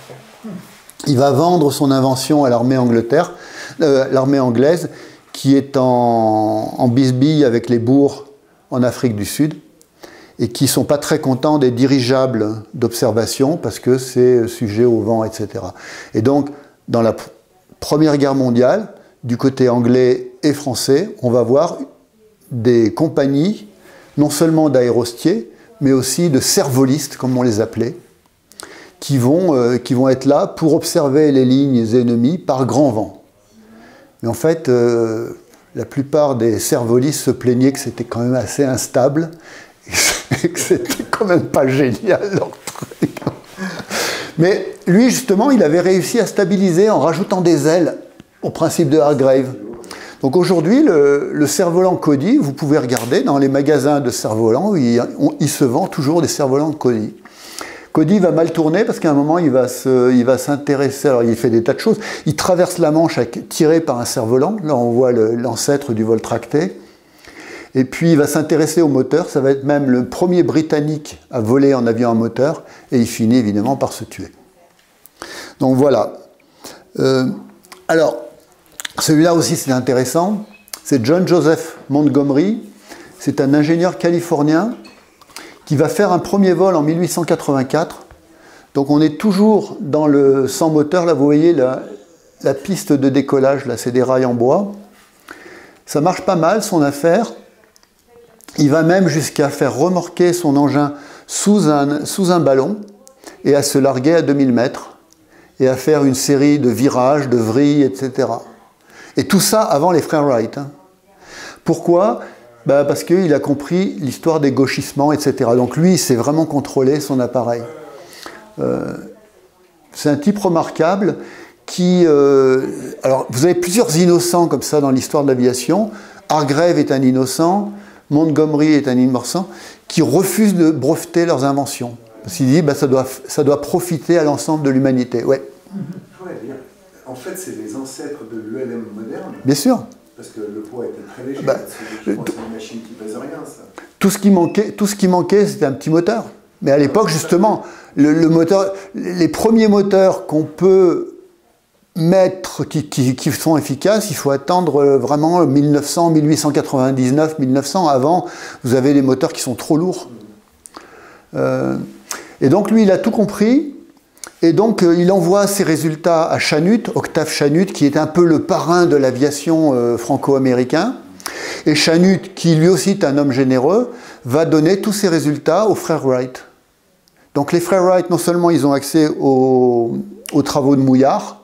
Il va vendre son invention à l'armée Angleterre, euh, l'armée anglaise, qui est en, en bisbille avec les bourgs en Afrique du Sud, et qui ne sont pas très contents des dirigeables d'observation, parce que c'est sujet au vent, et cetera. Et donc, dans la Première Guerre mondiale, du côté anglais et français, on va voir des compagnies, non seulement d'aérostiers, mais aussi de cerfvolistes, comme on les appelait, Qui vont, euh, qui vont être là pour observer les lignes ennemies par grand vent. Mais en fait, euh, la plupart des cerfvolistes se plaignaient que c'était quand même assez instable et que c'était quand même pas génial leur truc. Mais lui, justement, il avait réussi à stabiliser en rajoutant des ailes au principe de Hargrave. Donc aujourd'hui, le, le cerf-volant Cody, vous pouvez regarder dans les magasins de cerfs-volants, il, il se vend toujours des cerfs-volants Cody. Cody va mal tourner parce qu'à un moment, il va se, il va s'intéresser, alors il fait des tas de choses. Il traverse la Manche avec, tiré par un cerf-volant. Là, on voit le, l'ancêtre du vol tracté. Et puis, il va s'intéresser au moteur. Ça va être même le premier Britannique à voler en avion à moteur. Et il finit évidemment par se tuer. Donc voilà. Euh, alors, celui-là aussi, c'est intéressant. C'est John Joseph Montgomery. C'est un ingénieur californien qui va faire un premier vol en mille huit cent quatre-vingt-quatre. Donc on est toujours dans le sans moteur. Là, vous voyez la, la piste de décollage, là, c'est des rails en bois. Ça marche pas mal, son affaire. Il va même jusqu'à faire remorquer son engin sous un, sous un ballon et à se larguer à deux mille mètres et à faire une série de virages, de vrilles, et cetera. Et tout ça avant les frères Wright. Hein. Pourquoi ? Bah parce qu'il a compris l'histoire des gauchissements, et cetera. Donc lui, il sait vraiment contrôler son appareil. Euh, c'est un type remarquable qui... Euh, alors, vous avez plusieurs innocents comme ça dans l'histoire de l'aviation. Hargrave est un innocent, Montgomery est un innocent, qui refusent de breveter leurs inventions. Parce qu'il dit, bah, ça doit, ça doit profiter à l'ensemble de l'humanité. Ouais. Ouais, bien. En fait, c'est les ancêtres de l'U L M moderne. Bien sûr. Parce que le poids était très léger. Bah, c'est une machine qui pèse rien, ça. Tout ce qui manquait, tout ce qui manquait, c'était un petit moteur. Mais à l'époque, justement, le, le moteur, les premiers moteurs qu'on peut mettre, qui, qui, qui sont efficaces, il faut attendre vraiment mille neuf cents, mille huit cent quatre-vingt-dix-neuf, mille neuf cents. Avant, vous avez des moteurs qui sont trop lourds. Euh, et donc, lui, il a tout compris. Et donc, euh, il envoie ses résultats à Chanute, Octave Chanute, qui est un peu le parrain de l'aviation euh, franco-américain. Et Chanute, qui lui aussi est un homme généreux, va donner tous ses résultats aux frères Wright. Donc les frères Wright, non seulement ils ont accès aux, aux travaux de Mouillard,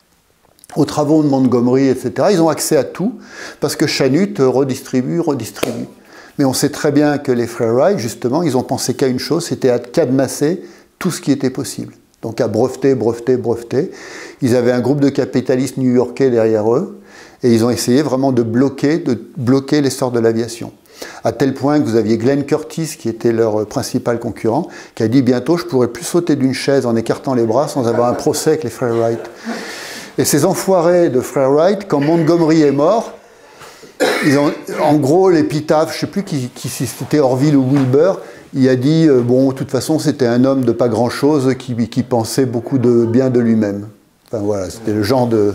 aux travaux de Montgomery, et cetera. Ils ont accès à tout, parce que Chanute redistribue, redistribue. Mais on sait très bien que les frères Wright, justement, ils ont pensé qu'à une chose, c'était à cadenasser tout ce qui était possible. Donc à breveter, breveter, breveter. Ils avaient un groupe de capitalistes new-yorkais derrière eux, et ils ont essayé vraiment de bloquer, de bloquer l'essor de l'aviation. À tel point que vous aviez Glenn Curtis, qui était leur principal concurrent, qui a dit bientôt je ne pourrai plus sauter d'une chaise en écartant les bras sans avoir un procès avec les frères Wright. Et ces enfoirés de frères Wright, quand Montgomery est mort, ils ont, en gros l'épitaphe, je ne sais plus qui, qui, si c'était Orville ou Wilbur, il a dit, euh, bon, de toute façon, c'était un homme de pas grand-chose qui, qui pensait beaucoup de bien de lui-même. Enfin voilà, c'était le genre de...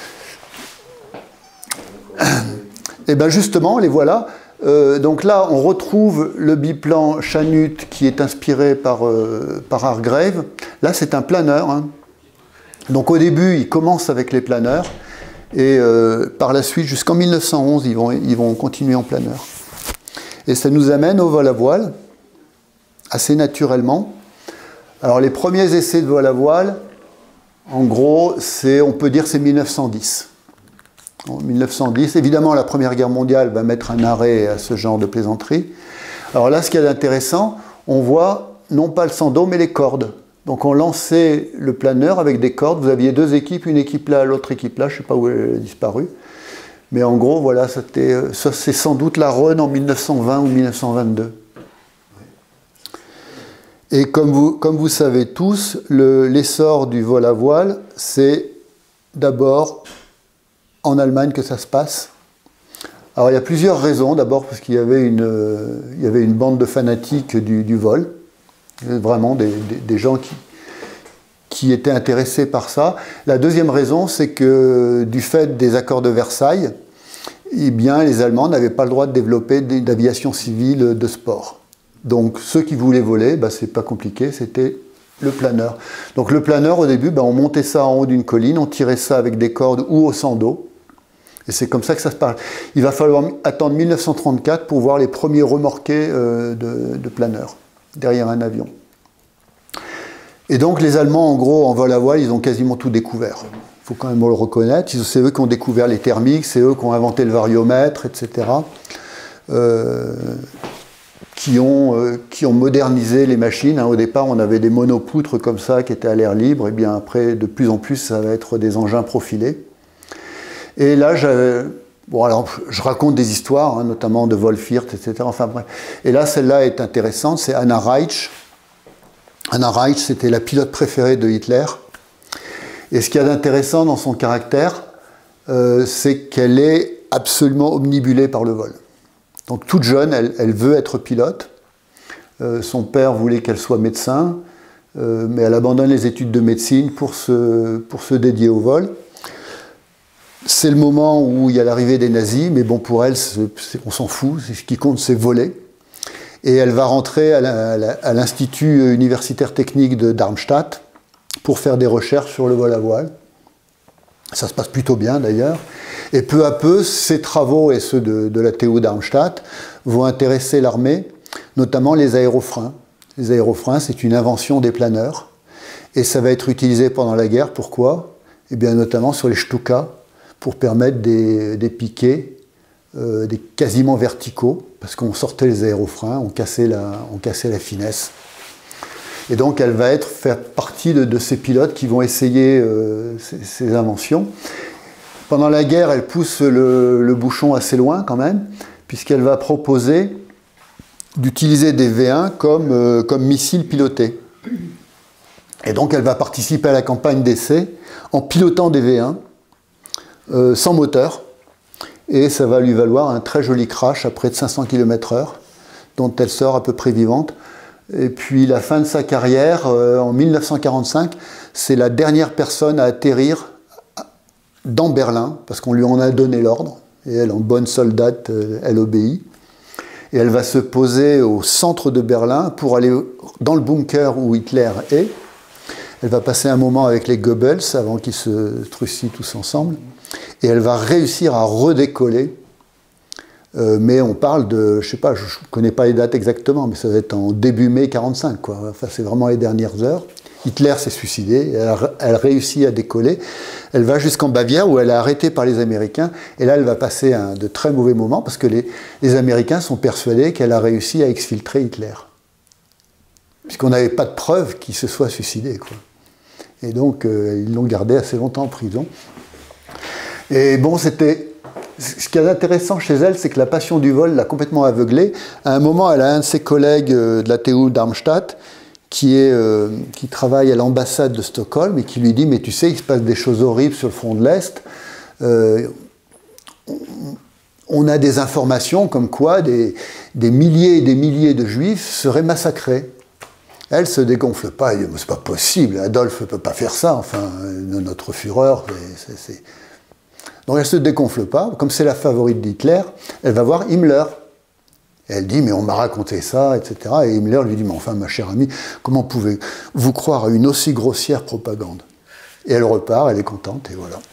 Et bien justement, les voilà. Euh, donc là, on retrouve le biplan Chanute qui est inspiré par, euh, par Hargrave. Là, c'est un planeur. Hein. Donc au début, ils commencent avec les planeurs. Et euh, par la suite, jusqu'en mille neuf cent onze, ils vont, ils vont continuer en planeur. Et ça nous amène au vol à voile. Assez naturellement. Alors les premiers essais de vol à voile, en gros, c'est, on peut dire c'est mille neuf cent dix. En mille neuf cent dix, évidemment la Première Guerre mondiale va mettre un arrêt à ce genre de plaisanterie. Alors là, ce qu'il y a d'intéressant, on voit non pas le sando, mais les cordes. Donc on lançait le planeur avec des cordes, vous aviez deux équipes, une équipe là, l'autre équipe là, je ne sais pas où elle a disparu. Mais en gros, voilà, ça c'est sans doute la run en mille neuf cent vingt ou mille neuf cent vingt-deux. Et comme vous, comme vous savez tous, l'essor du vol à voile, c'est d'abord en Allemagne que ça se passe. Alors il y a plusieurs raisons. D'abord parce qu'il y avait une, il y avait une bande de fanatiques du, du vol, vraiment des, des, des gens qui, qui étaient intéressés par ça. La deuxième raison, c'est que du fait des accords de Versailles, eh bien, les Allemands n'avaient pas le droit de développer d'aviation civile de sport. Donc ceux qui voulaient voler, bah, c'est pas compliqué, c'était le planeur. Donc le planeur, au début, bah, on montait ça en haut d'une colline, on tirait ça avec des cordes ou au sando. Et c'est comme ça que ça se passe. Il va falloir attendre mille neuf cent trente-quatre pour voir les premiers remorqués euh, de, de planeurs derrière un avion. Et donc les Allemands, en gros, en vol à voile, ils ont quasiment tout découvert. Il faut quand même le reconnaître. C'est eux qui ont découvert les thermiques, c'est eux qui ont inventé le variomètre, et cetera. Euh, qui ont, euh, qui ont modernisé les machines. Hein. Au départ, on avait des monopoutres comme ça qui étaient à l'air libre. Et bien après, de plus en plus, ça va être des engins profilés. Et là, j'avais... Bon, alors, je raconte des histoires, hein, notamment de Wolf-Wirth, et cetera. Enfin, bref. Et là, celle-là est intéressante. C'est Anna Reitsch. Anna Reitsch, c'était la pilote préférée de Hitler. Et ce qu'il y a d'intéressant dans son caractère, euh, c'est qu'elle est absolument omnibulée par le vol. Donc toute jeune, elle, elle veut être pilote. Euh, son père voulait qu'elle soit médecin, euh, mais elle abandonne les études de médecine pour se, pour se dédier au vol. C'est le moment où il y a l'arrivée des nazis, mais bon, pour elle, on s'en fout, ce qui compte, c'est voler. Et elle va rentrer à l'Institut universitaire technique de Darmstadt pour faire des recherches sur le vol à voile. Ça se passe plutôt bien d'ailleurs. Et peu à peu, ces travaux et ceux de, de la T U Darmstadt vont intéresser l'armée, notamment les aérofreins. Les aérofreins, c'est une invention des planeurs. Et ça va être utilisé pendant la guerre. Pourquoi? Eh bien, notamment sur les Stuka, pour permettre des, des piquets, euh, des quasiment verticaux, parce qu'on sortait les aérofreins, on cassait la, on cassait la finesse. Et donc, elle va être, faire partie de, de ces pilotes qui vont essayer euh, ces, ces inventions. Pendant la guerre, elle pousse le, le bouchon assez loin quand même, puisqu'elle va proposer d'utiliser des V un comme, euh, comme missiles pilotés. Et donc, elle va participer à la campagne d'essai en pilotant des V un euh, sans moteur. Et ça va lui valoir un très joli crash à près de cinq cents kilomètres heure, dont elle sort à peu près vivante. Et puis la fin de sa carrière, euh, en mille neuf cent quarante-cinq, c'est la dernière personne à atterrir dans Berlin, parce qu'on lui en a donné l'ordre, et elle, en bonne soldate, euh, elle obéit. Et elle va se poser au centre de Berlin pour aller dans le bunker où Hitler est. Elle va passer un moment avec les Goebbels avant qu'ils se trucident tous ensemble. Et elle va réussir à redécoller. Euh, mais on parle de, je sais pas, je ne connais pas les dates exactement, mais ça va être en début mai quarante-cinq, quoi. Enfin, c'est vraiment les dernières heures. Hitler s'est suicidé, elle, elle réussit à décoller. Elle va jusqu'en Bavière où elle est arrêtée par les Américains. Et là, elle va passer un de très mauvais moments parce que les, les Américains sont persuadés qu'elle a réussi à exfiltrer Hitler. Puisqu'on n'avait pas de preuve qu'il se soit suicidé, quoi. Et donc, euh, ils l'ont gardée assez longtemps en prison. Et bon, c'était... Ce qui est intéressant chez elle, c'est que la passion du vol l'a complètement aveuglée. À un moment, elle a un de ses collègues de la T U Darmstadt qui, est, euh, qui travaille à l'ambassade de Stockholm et qui lui dit « Mais tu sais, il se passe des choses horribles sur le front de l'Est. Euh, on a des informations comme quoi des, des milliers et des milliers de Juifs seraient massacrés. » Elle ne se dégonfle pas. Elle dit « C'est pas possible, Adolphe ne peut pas faire ça. Enfin, notre Führer, c'est... » Donc elle ne se dégonfle pas, comme c'est la favorite d'Hitler, elle va voir Himmler. Et elle dit, mais on m'a raconté ça, et cetera. Et Himmler lui dit, mais enfin, ma chère amie, comment pouvez-vous croire à une aussi grossière propagande? Et elle repart, elle est contente, et voilà.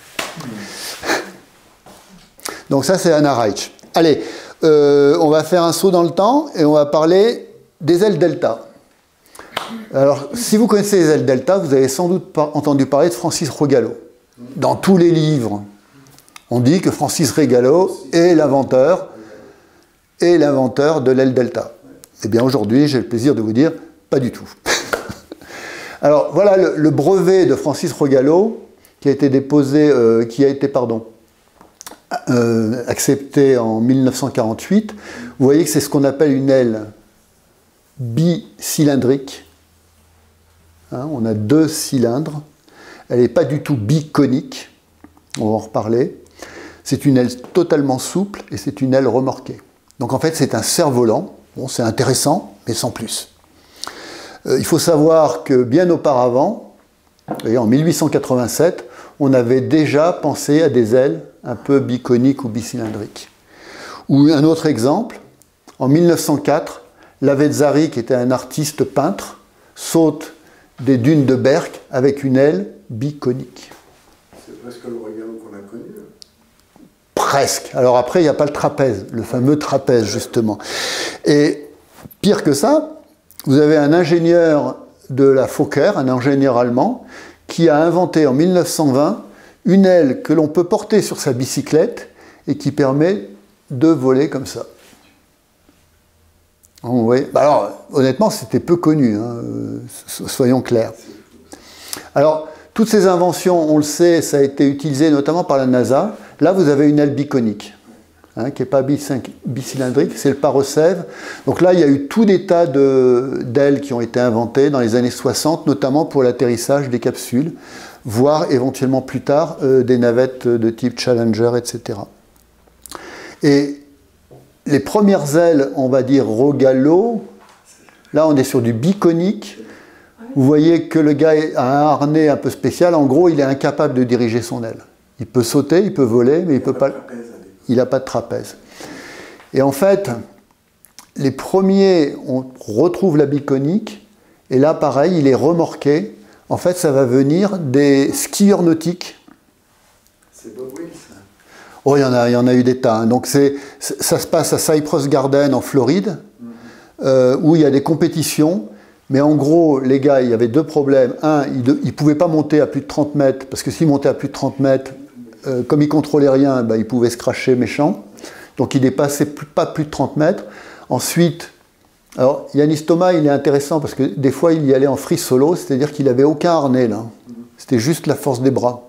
Donc ça, c'est Anna Reitsch. Allez, euh, on va faire un saut dans le temps, et on va parler des ailes delta. Alors, si vous connaissez les ailes delta, vous avez sans doute entendu parler de Francis Rogallo. Dans tous les livres, on dit que Francis Rogallo est l'inventeur est l'inventeur de l'aile delta. Eh bien aujourd'hui, j'ai le plaisir de vous dire, pas du tout. Alors voilà le, le brevet de Francis Rogallo qui a été déposé, euh, qui a été, pardon, euh, acceptée en mille neuf cent quarante-huit. Vous voyez que c'est ce qu'on appelle une aile bicylindrique. Hein, on a deux cylindres. Elle n'est pas du tout biconique. On va en reparler. C'est une aile totalement souple et c'est une aile remorquée. Donc en fait, c'est un cerf-volant. Bon, c'est intéressant, mais sans plus. Euh, il faut savoir que bien auparavant, en mille huit cent quatre-vingt-sept, on avait déjà pensé à des ailes un peu biconiques ou bicylindriques. Ou un autre exemple, en mille neuf cent quatre, Lavezzari, qui était un artiste peintre, saute des dunes de Berck avec une aile biconique. C'est presque le regard qu'on a connu. Presque. Alors après, il n'y a pas le trapèze, le fameux trapèze, justement. Et pire que ça, vous avez un ingénieur de la Fokker, un ingénieur allemand, qui a inventé en mille neuf cent vingt une aile que l'on peut porter sur sa bicyclette et qui permet de voler comme ça. Oui. Alors, honnêtement, c'était peu connu, hein, soyons clairs. Alors, toutes ces inventions, on le sait, ça a été utilisé notamment par la NASA. Là, vous avez une aile biconique, hein, qui n'est pas bicylindrique, c'est le Parosève. Donc là, il y a eu tout des tas d'ailes qui ont été inventées dans les années soixante, notamment pour l'atterrissage des capsules, voire éventuellement plus tard euh, des navettes de type Challenger, et cetera. Et les premières ailes, on va dire Rogallo, là on est sur du biconique. Vous voyez que le gars a un harnais un peu spécial. En gros, il est incapable de diriger son aile. Il peut sauter, il peut voler, mais il peut pas. Il n'a pas de trapèze. Et en fait, les premiers, on retrouve la biconique, et là, pareil, il est remorqué. En fait, ça va venir des skieurs nautiques. C'est Bob Wills. Oh, il y en a, il y en a eu des tas. Hein. Donc, c'est, ça se passe à Cypress Garden, en Floride, mm-hmm. euh, où il y a des compétitions. Mais en gros, les gars, il y avait deux problèmes. Un, ils ne pouvaient pas monter à plus de trente mètres, parce que s'ils montaient à plus de trente mètres, euh, comme ils ne contrôlaient rien, ben, ils pouvaient se cracher méchant. Donc, ils ne dépassaient plus, pas plus de trente mètres. Ensuite, alors, Yannis Thomas, il est intéressant, parce que des fois, il y allait en free solo, c'est-à-dire qu'il n'avait aucun harnais, là. C'était juste la force des bras.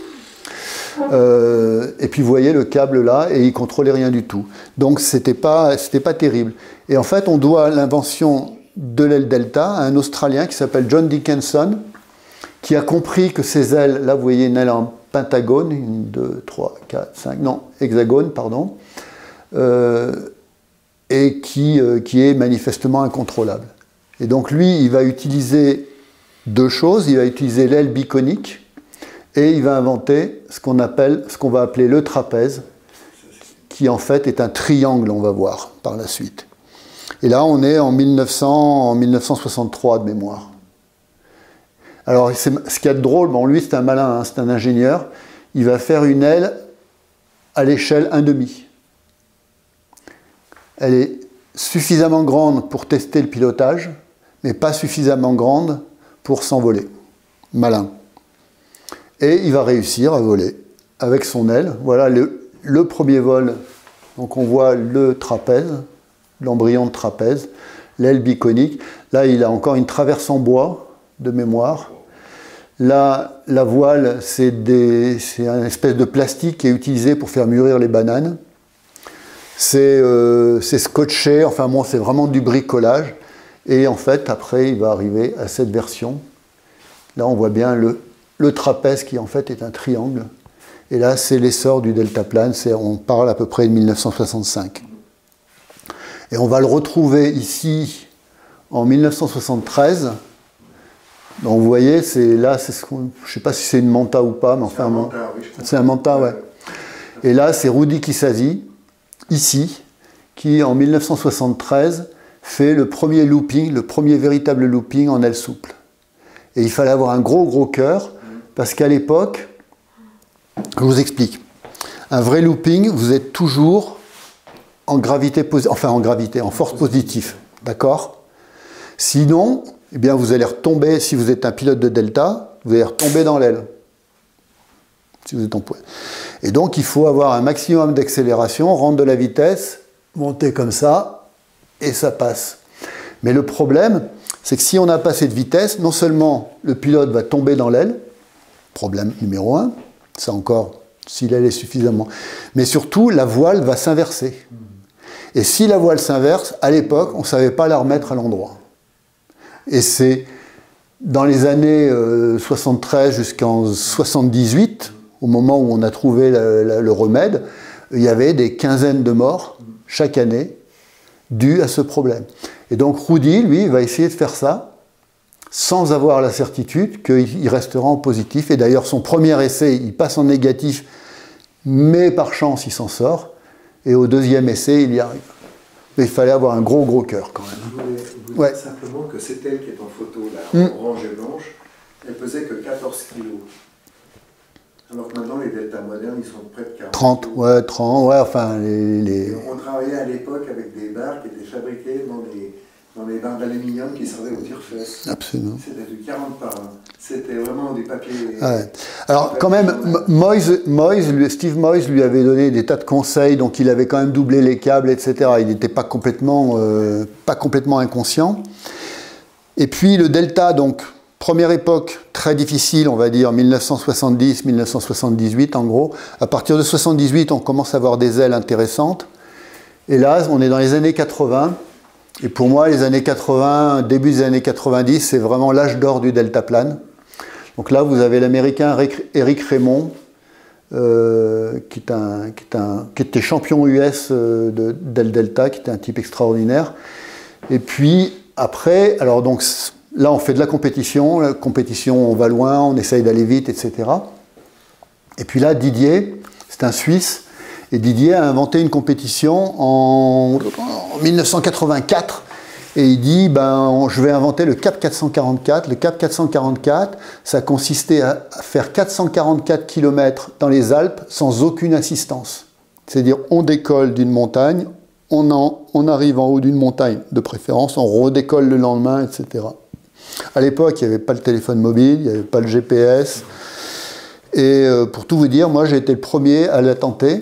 Euh, et puis, vous voyez le câble là, et il ne contrôlait rien du tout. Donc, ce n'était pas, c'était pas terrible. Et en fait, on doit l'invention de l'aile delta à un Australien qui s'appelle John Dickinson, qui a compris que ces ailes, là vous voyez une aile en pentagone, une, deux, trois, quatre, cinq, non, hexagone, pardon, euh, et qui, euh, qui est manifestement incontrôlable. Et donc lui, il va utiliser deux choses, il va utiliser l'aile biconique, et il va inventer ce qu'on appelle, ce qu'on va appeler le trapèze, qui en fait est un triangle, on va voir par la suite. Et là, on est en, mille neuf cents, en mille neuf cent soixante-trois de mémoire. Alors, ce qu'il y a de drôle, bon, lui, c'est un malin, hein, c'est un ingénieur. Il va faire une aile à l'échelle un demi. Elle est suffisamment grande pour tester le pilotage, mais pas suffisamment grande pour s'envoler. Malin. Et il va réussir à voler avec son aile. Voilà le, le premier vol. Donc, on voit le trapèze. L'embryon de trapèze, l'aile biconique. Là, il a encore une traverse en bois, de mémoire. Là, la voile, c'est une espèce de plastique qui est utilisé pour faire mûrir les bananes. C'est euh, scotché, enfin bon, c'est vraiment du bricolage. Et en fait, après, il va arriver à cette version. Là, on voit bien le, le trapèze qui, en fait, est un triangle. Et là, c'est l'essor du deltaplane. On parle à peu près de mille neuf cent soixante-cinq. Et on va le retrouver ici en mille neuf cent soixante-treize. Donc vous voyez, c'est là, c'est ce qu'on, je ne sais pas si c'est une manta ou pas, mais enfin, un manta, oui, c'est un manta, ouais. Et là, c'est Rudy Kisasi, ici, qui en mille neuf cent soixante-treize fait le premier looping, le premier véritable looping en aile souple. Et il fallait avoir un gros gros cœur, parce qu'à l'époque, je vous explique, un vrai looping, vous êtes toujours en gravité, enfin en gravité, en force positive, d'accord? Sinon, eh bien vous allez retomber, si vous êtes un pilote de delta, vous allez retomber dans l'aile, si vous êtes en point. Et donc il faut avoir un maximum d'accélération, rendre de la vitesse, monter comme ça, et ça passe. Mais le problème, c'est que si on n'a pas assez de vitesse, non seulement le pilote va tomber dans l'aile, problème numéro un, ça encore, si l'aile est suffisamment. Mais surtout, la voile va s'inverser. Et si la voile s'inverse, à l'époque, on ne savait pas la remettre à l'endroit. Et c'est dans les années euh, soixante-treize jusqu'en soixante-dix-huit, au moment où on a trouvé la, la, le remède, il y avait des quinzaines de morts chaque année dues à ce problème. Et donc Roudy, lui, va essayer de faire ça sans avoir la certitude qu'il restera en positif. Et d'ailleurs, son premier essai, il passe en négatif, mais par chance, il s'en sort. Et au deuxième essai, il y arrive. Mais il fallait avoir un gros, gros cœur quand même. Je voulais vous dire ouais. simplement que cette aile qui est en photo, là, mm. orange et blanche, elle pesait que quatorze kilos. Alors que maintenant, les deltas modernes, ils sont près de quarante. trente, ouais, trente, ouais, enfin, les... les... On travaillait à l'époque avec des barres qui étaétaient fabriquées dans des, dans des barres d'aluminium qui servaient au tire-fesses. Absolument. C'était du quarante par un. C'était vraiment du papier... Ouais. Alors, quand même, Moyes, Moyes, lui, Steve Moyes lui avait donné des tas de conseils, donc il avait quand même doublé les câbles, et cetera. Il n'était pas complètement, euh, pas complètement inconscient. Et puis, le delta, donc... Première époque très difficile, on va dire mille neuf cent soixante-dix mille neuf cent soixante-dix-huit en gros. À partir de soixante-dix-huit, on commence à avoir des ailes intéressantes. Et là, on est dans les années quatre-vingts. Et pour moi, les années quatre-vingts, début des années quatre-vingt-dix, c'est vraiment l'âge d'or du deltaplane. Donc là, vous avez l'américain Eric Raymond, euh, qui, est un, qui, est un, qui était champion U S de, d'El Delta, qui était un type extraordinaire. Et puis après, alors donc... Là, on fait de la compétition, la compétition, on va loin, on essaye d'aller vite, et cetera. Et puis là, Didier, c'est un Suisse, et Didier a inventé une compétition en, en mille neuf cent quatre-vingt-quatre, et il dit, ben, je vais inventer le Cap quatre cent quarante-quatre. Le Cap quatre cent quarante-quatre, ça consistait à faire quatre cent quarante-quatre kilomètres dans les Alpes sans aucune assistance. C'est-à-dire, on décolle d'une montagne, on, en, on arrive en haut d'une montagne, de préférence, on redécolle le lendemain, et cetera. À l'époque, il n'y avait pas le téléphone mobile, il n'y avait pas le G P S. Et euh, pour tout vous dire, moi, j'ai été le premier à la tenter.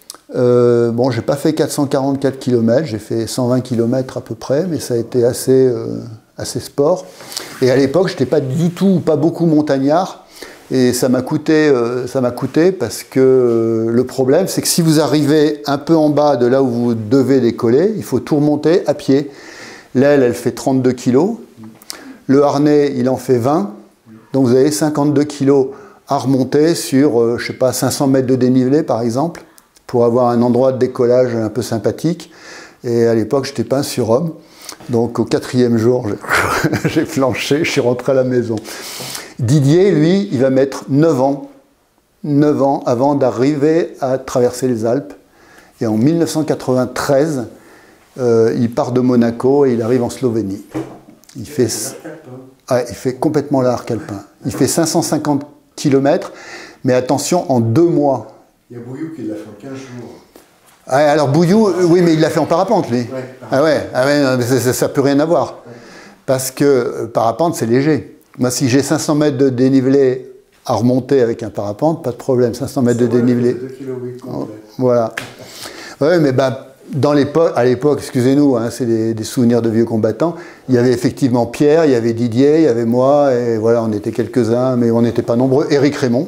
Euh, bon, je n'ai pas fait quatre cent quarante-quatre kilomètres, j'ai fait cent vingt kilomètres à peu près, mais ça a été assez, euh, assez sport. Et à l'époque, je n'étais pas du tout, pas beaucoup montagnard. Et ça m'a coûté, euh, ça m'a coûté parce que euh, le problème, c'est que si vous arrivez un peu en bas de là où vous devez décoller, il faut tout remonter à pied. L'aile, elle fait trente-deux kilos. Le harnais, il en fait vingt, donc vous avez cinquante-deux kilos à remonter sur, euh, je sais pas, cinq cents mètres de dénivelé par exemple, pour avoir un endroit de décollage un peu sympathique. Et à l'époque, je n'étais pas un surhomme, donc au quatrième jour, j'ai flanché, je suis rentré à la maison. Didier, lui, il va mettre neuf ans, neuf ans avant d'arriver à traverser les Alpes. Et en mille neuf cent quatre-vingt-treize, euh, il part de Monaco et il arrive en Slovénie. Il fait, ah, il fait complètement l'arc alpin. Il fait cinq cent cinquante kilomètres, mais attention, en deux mois. Il y a Bouillou qui l'a fait en quinze jours. Ah, alors Bouillou, oui, mais il l'a fait en parapente, lui. Ouais, ah ouais, ah ouais ça ne peut rien avoir. Ouais. Parce que euh, parapente, c'est léger. Moi, si j'ai cinq cents mètres de dénivelé à remonter avec un parapente, pas de problème, cinq cents mètres de vrai, dénivelé. deux kilos huit complet. Voilà. Oui, mais bah, dans l'époque, à l'époque, excusez-nous, hein, c'est des, des souvenirs de vieux combattants, il y avait effectivement Pierre, il y avait Didier, il y avait moi, et voilà, on était quelques-uns, mais on n'était pas nombreux. Éric Raymond,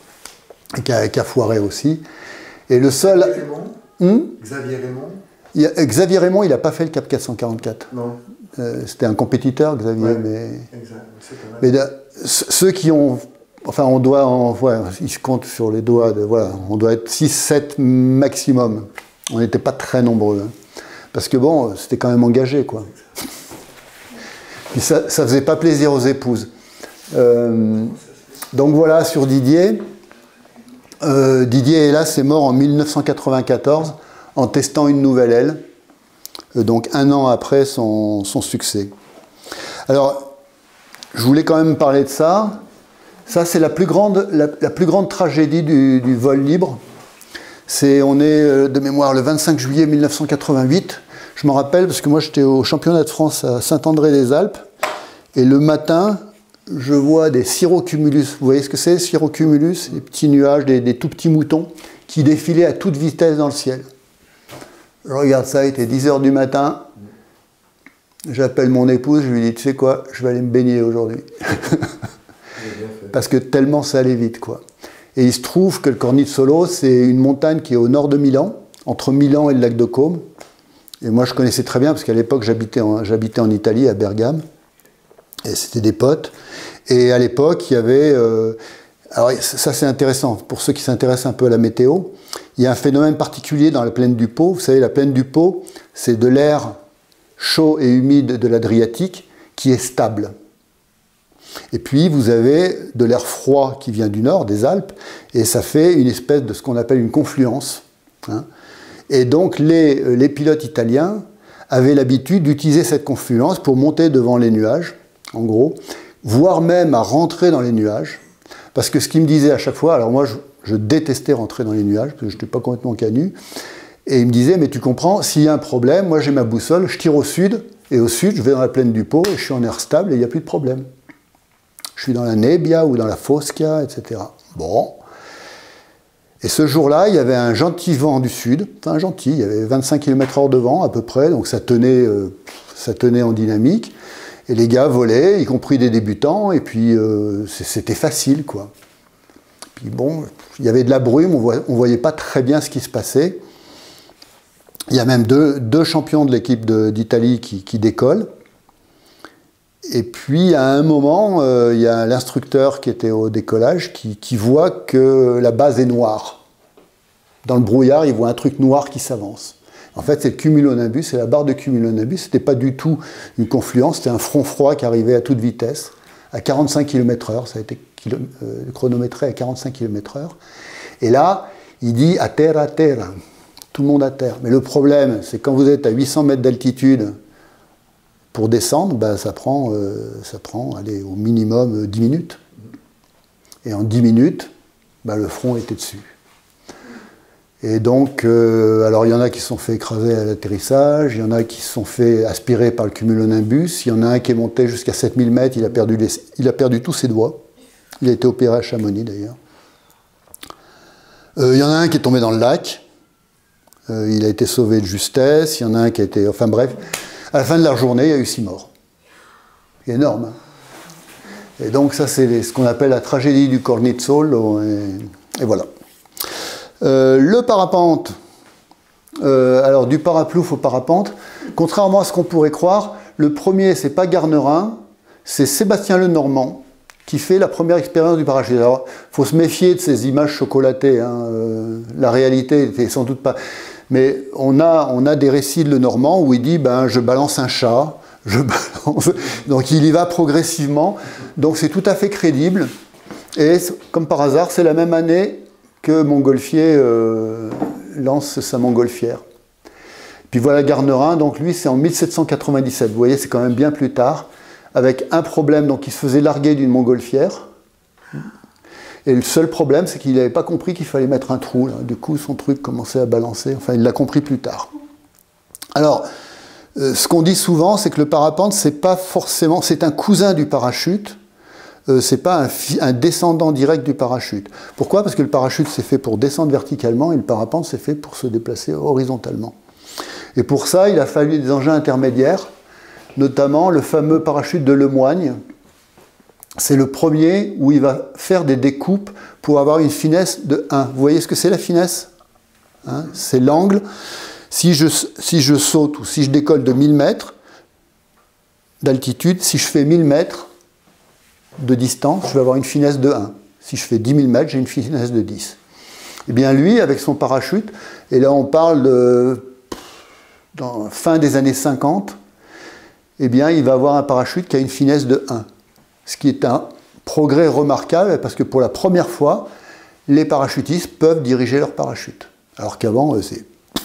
qui a, qui a foiré aussi. Et le seul... Xavier Raymond, hmm Xavier Raymond. Il a, Xavier Raymond, il n'a pas fait le Cap quatre cent quarante-quatre. Non. Euh, C'était un compétiteur, Xavier, ouais, mais... Exact. Mais de, ceux qui ont... Enfin, on doit... En, ouais, ils se comptent sur les doigts de... Voilà, on doit être six sept maximum. On n'était pas très nombreux. Hein. Parce que bon, c'était quand même engagé, quoi. Puis ça ne faisait pas plaisir aux épouses. Euh, donc voilà, sur Didier. Euh, Didier, hélas, est mort en mille neuf cent quatre-vingt-quatorze en testant une nouvelle aile. Euh, donc un an après son, son succès. Alors, je voulais quand même parler de ça. Ça, c'est la plus grande, la, la plus grande tragédie du, du vol libre. C'est, on est de mémoire le vingt-cinq juillet mille neuf cent quatre-vingt-huit. Je m'en rappelle parce que moi j'étais au championnat de France à Saint-André-des-Alpes. Et le matin, je vois des cirrocumulus. Vous voyez ce que c'est, cirrocumulus? Des petits nuages, des, des tout petits moutons qui défilaient à toute vitesse dans le ciel. Je regarde ça, il était dix heures du matin. J'appelle mon épouse, je lui dis, tu sais quoi, je vais aller me baigner aujourd'hui. Parce que tellement ça allait vite, quoi. Et il se trouve que le Cornizzolo, c'est une montagne qui est au nord de Milan, entre Milan et le lac de Côme. Et moi, je connaissais très bien, parce qu'à l'époque, j'habitais en, j'habitais en Italie, à Bergame. Et c'était des potes. Et à l'époque, il y avait... Euh, alors ça, c'est intéressant, pour ceux qui s'intéressent un peu à la météo. Il y a un phénomène particulier dans la plaine du Pô. Vous savez, la plaine du Pô, c'est de l'air chaud et humide de l'Adriatique qui est stable. Et puis, vous avez de l'air froid qui vient du nord, des Alpes, et ça fait une espèce de ce qu'on appelle une confluence. Hein. Et donc, les, les pilotes italiens avaient l'habitude d'utiliser cette confluence pour monter devant les nuages, en gros, voire même à rentrer dans les nuages. Parce que ce qu'ils me disaient à chaque fois, alors moi, je, je détestais rentrer dans les nuages, parce que je n'étais pas complètement canu, et ils me disaient, mais tu comprends, s'il y a un problème, moi j'ai ma boussole, je tire au sud, et au sud, je vais dans la plaine du Pô, et je suis en air stable, et il n'y a plus de problème. Je suis dans la Nebbia ou dans la Foschia, et cetera. Bon. Et ce jour-là, il y avait un gentil vent du sud, enfin gentil, il y avait vingt-cinq kilomètres heure de vent à peu près, donc ça tenait, euh, ça tenait en dynamique. Et les gars volaient, y compris des débutants, et puis euh, c'était facile, quoi. Puis bon, il y avait de la brume, on ne voyait pas très bien ce qui se passait. Il y a même deux, deux champions de l'équipe d'Italie qui, qui décollent. Et puis, à un moment, euh, il y a l'instructeur qui était au décollage qui, qui voit que la base est noire. Dans le brouillard, il voit un truc noir qui s'avance. En fait, c'est le cumulonimbus, c'est la barre de cumulonimbus. Ce n'était pas du tout une confluence, c'était un front froid qui arrivait à toute vitesse, à quarante-cinq kilomètres heure. Ça a été kilo, euh, chronométré à quarante-cinq kilomètres heure. Et là, il dit « à terre, à terre ». Tout le monde à terre. Mais le problème, c'est quand vous êtes à huit cents mètres d'altitude, pour descendre, ben, ça prend, euh, ça prend allez, au minimum dix minutes. Et en dix minutes, ben, le front était dessus. Et donc, euh, alors il y en a qui se sont fait écraser à l'atterrissage, il y en a qui se sont fait aspirer par le cumulonimbus, il y en a un qui est monté jusqu'à sept mille mètres, il a perdu, les, il a perdu tous ses doigts. Il a été opéré à Chamonix d'ailleurs. Euh, il y en a un qui est tombé dans le lac, euh, il a été sauvé de justesse, il y en a un qui a été... Enfin bref, à la fin de la journée, il y a eu six morts. C'est énorme. Hein. Et donc ça, c'est ce qu'on appelle la tragédie du Cornizzolo, et, et voilà. Euh, le parapente, euh, alors du paraplouf au parapente, contrairement à ce qu'on pourrait croire, le premier, c'est pas Garnerin, c'est Sébastien Lenormand qui fait la première expérience du parachute. Alors, il faut se méfier de ces images chocolatées, hein. euh, la réalité n'était sans doute pas... Mais on a, on a des récits de Lenormand où il dit ben, « je balance un chat », je balance... donc il y va progressivement, donc c'est tout à fait crédible, et comme par hasard, c'est la même année que Montgolfier euh, lance sa montgolfière. Puis voilà Garnerin, donc lui c'est en mille sept cent quatre-vingt-dix-sept, vous voyez c'est quand même bien plus tard, avec un problème, donc il se faisait larguer d'une montgolfière, et le seul problème c'est qu'il n'avait pas compris qu'il fallait mettre un trou, là. Du coup son truc commençait à balancer, enfin il l'a compris plus tard. Alors, euh, ce qu'on dit souvent c'est que le parapente c'est pas forcément, c'est un cousin du parachute, Euh, c'est pas un, un descendant direct du parachute. Pourquoi? Parce que le parachute c'est fait pour descendre verticalement et le parapente c'est fait pour se déplacer horizontalement. Et pour ça, il a fallu des engins intermédiaires, notamment le fameux parachute de Lemoigne. C'est le premier où il va faire des découpes pour avoir une finesse de un. Vous voyez ce que c'est la finesse, hein? C'est l'angle. Si je, si je saute ou si je décolle de mille mètres d'altitude, si je fais mille mètres, de distance, je vais avoir une finesse de un. Si je fais dix mille mètres, j'ai une finesse de dix. Eh bien lui, avec son parachute, et là on parle de dans la fin des années cinquante, eh bien il va avoir un parachute qui a une finesse de un. Ce qui est un progrès remarquable, parce que pour la première fois, les parachutistes peuvent diriger leur parachute. Alors qu'avant, c'est...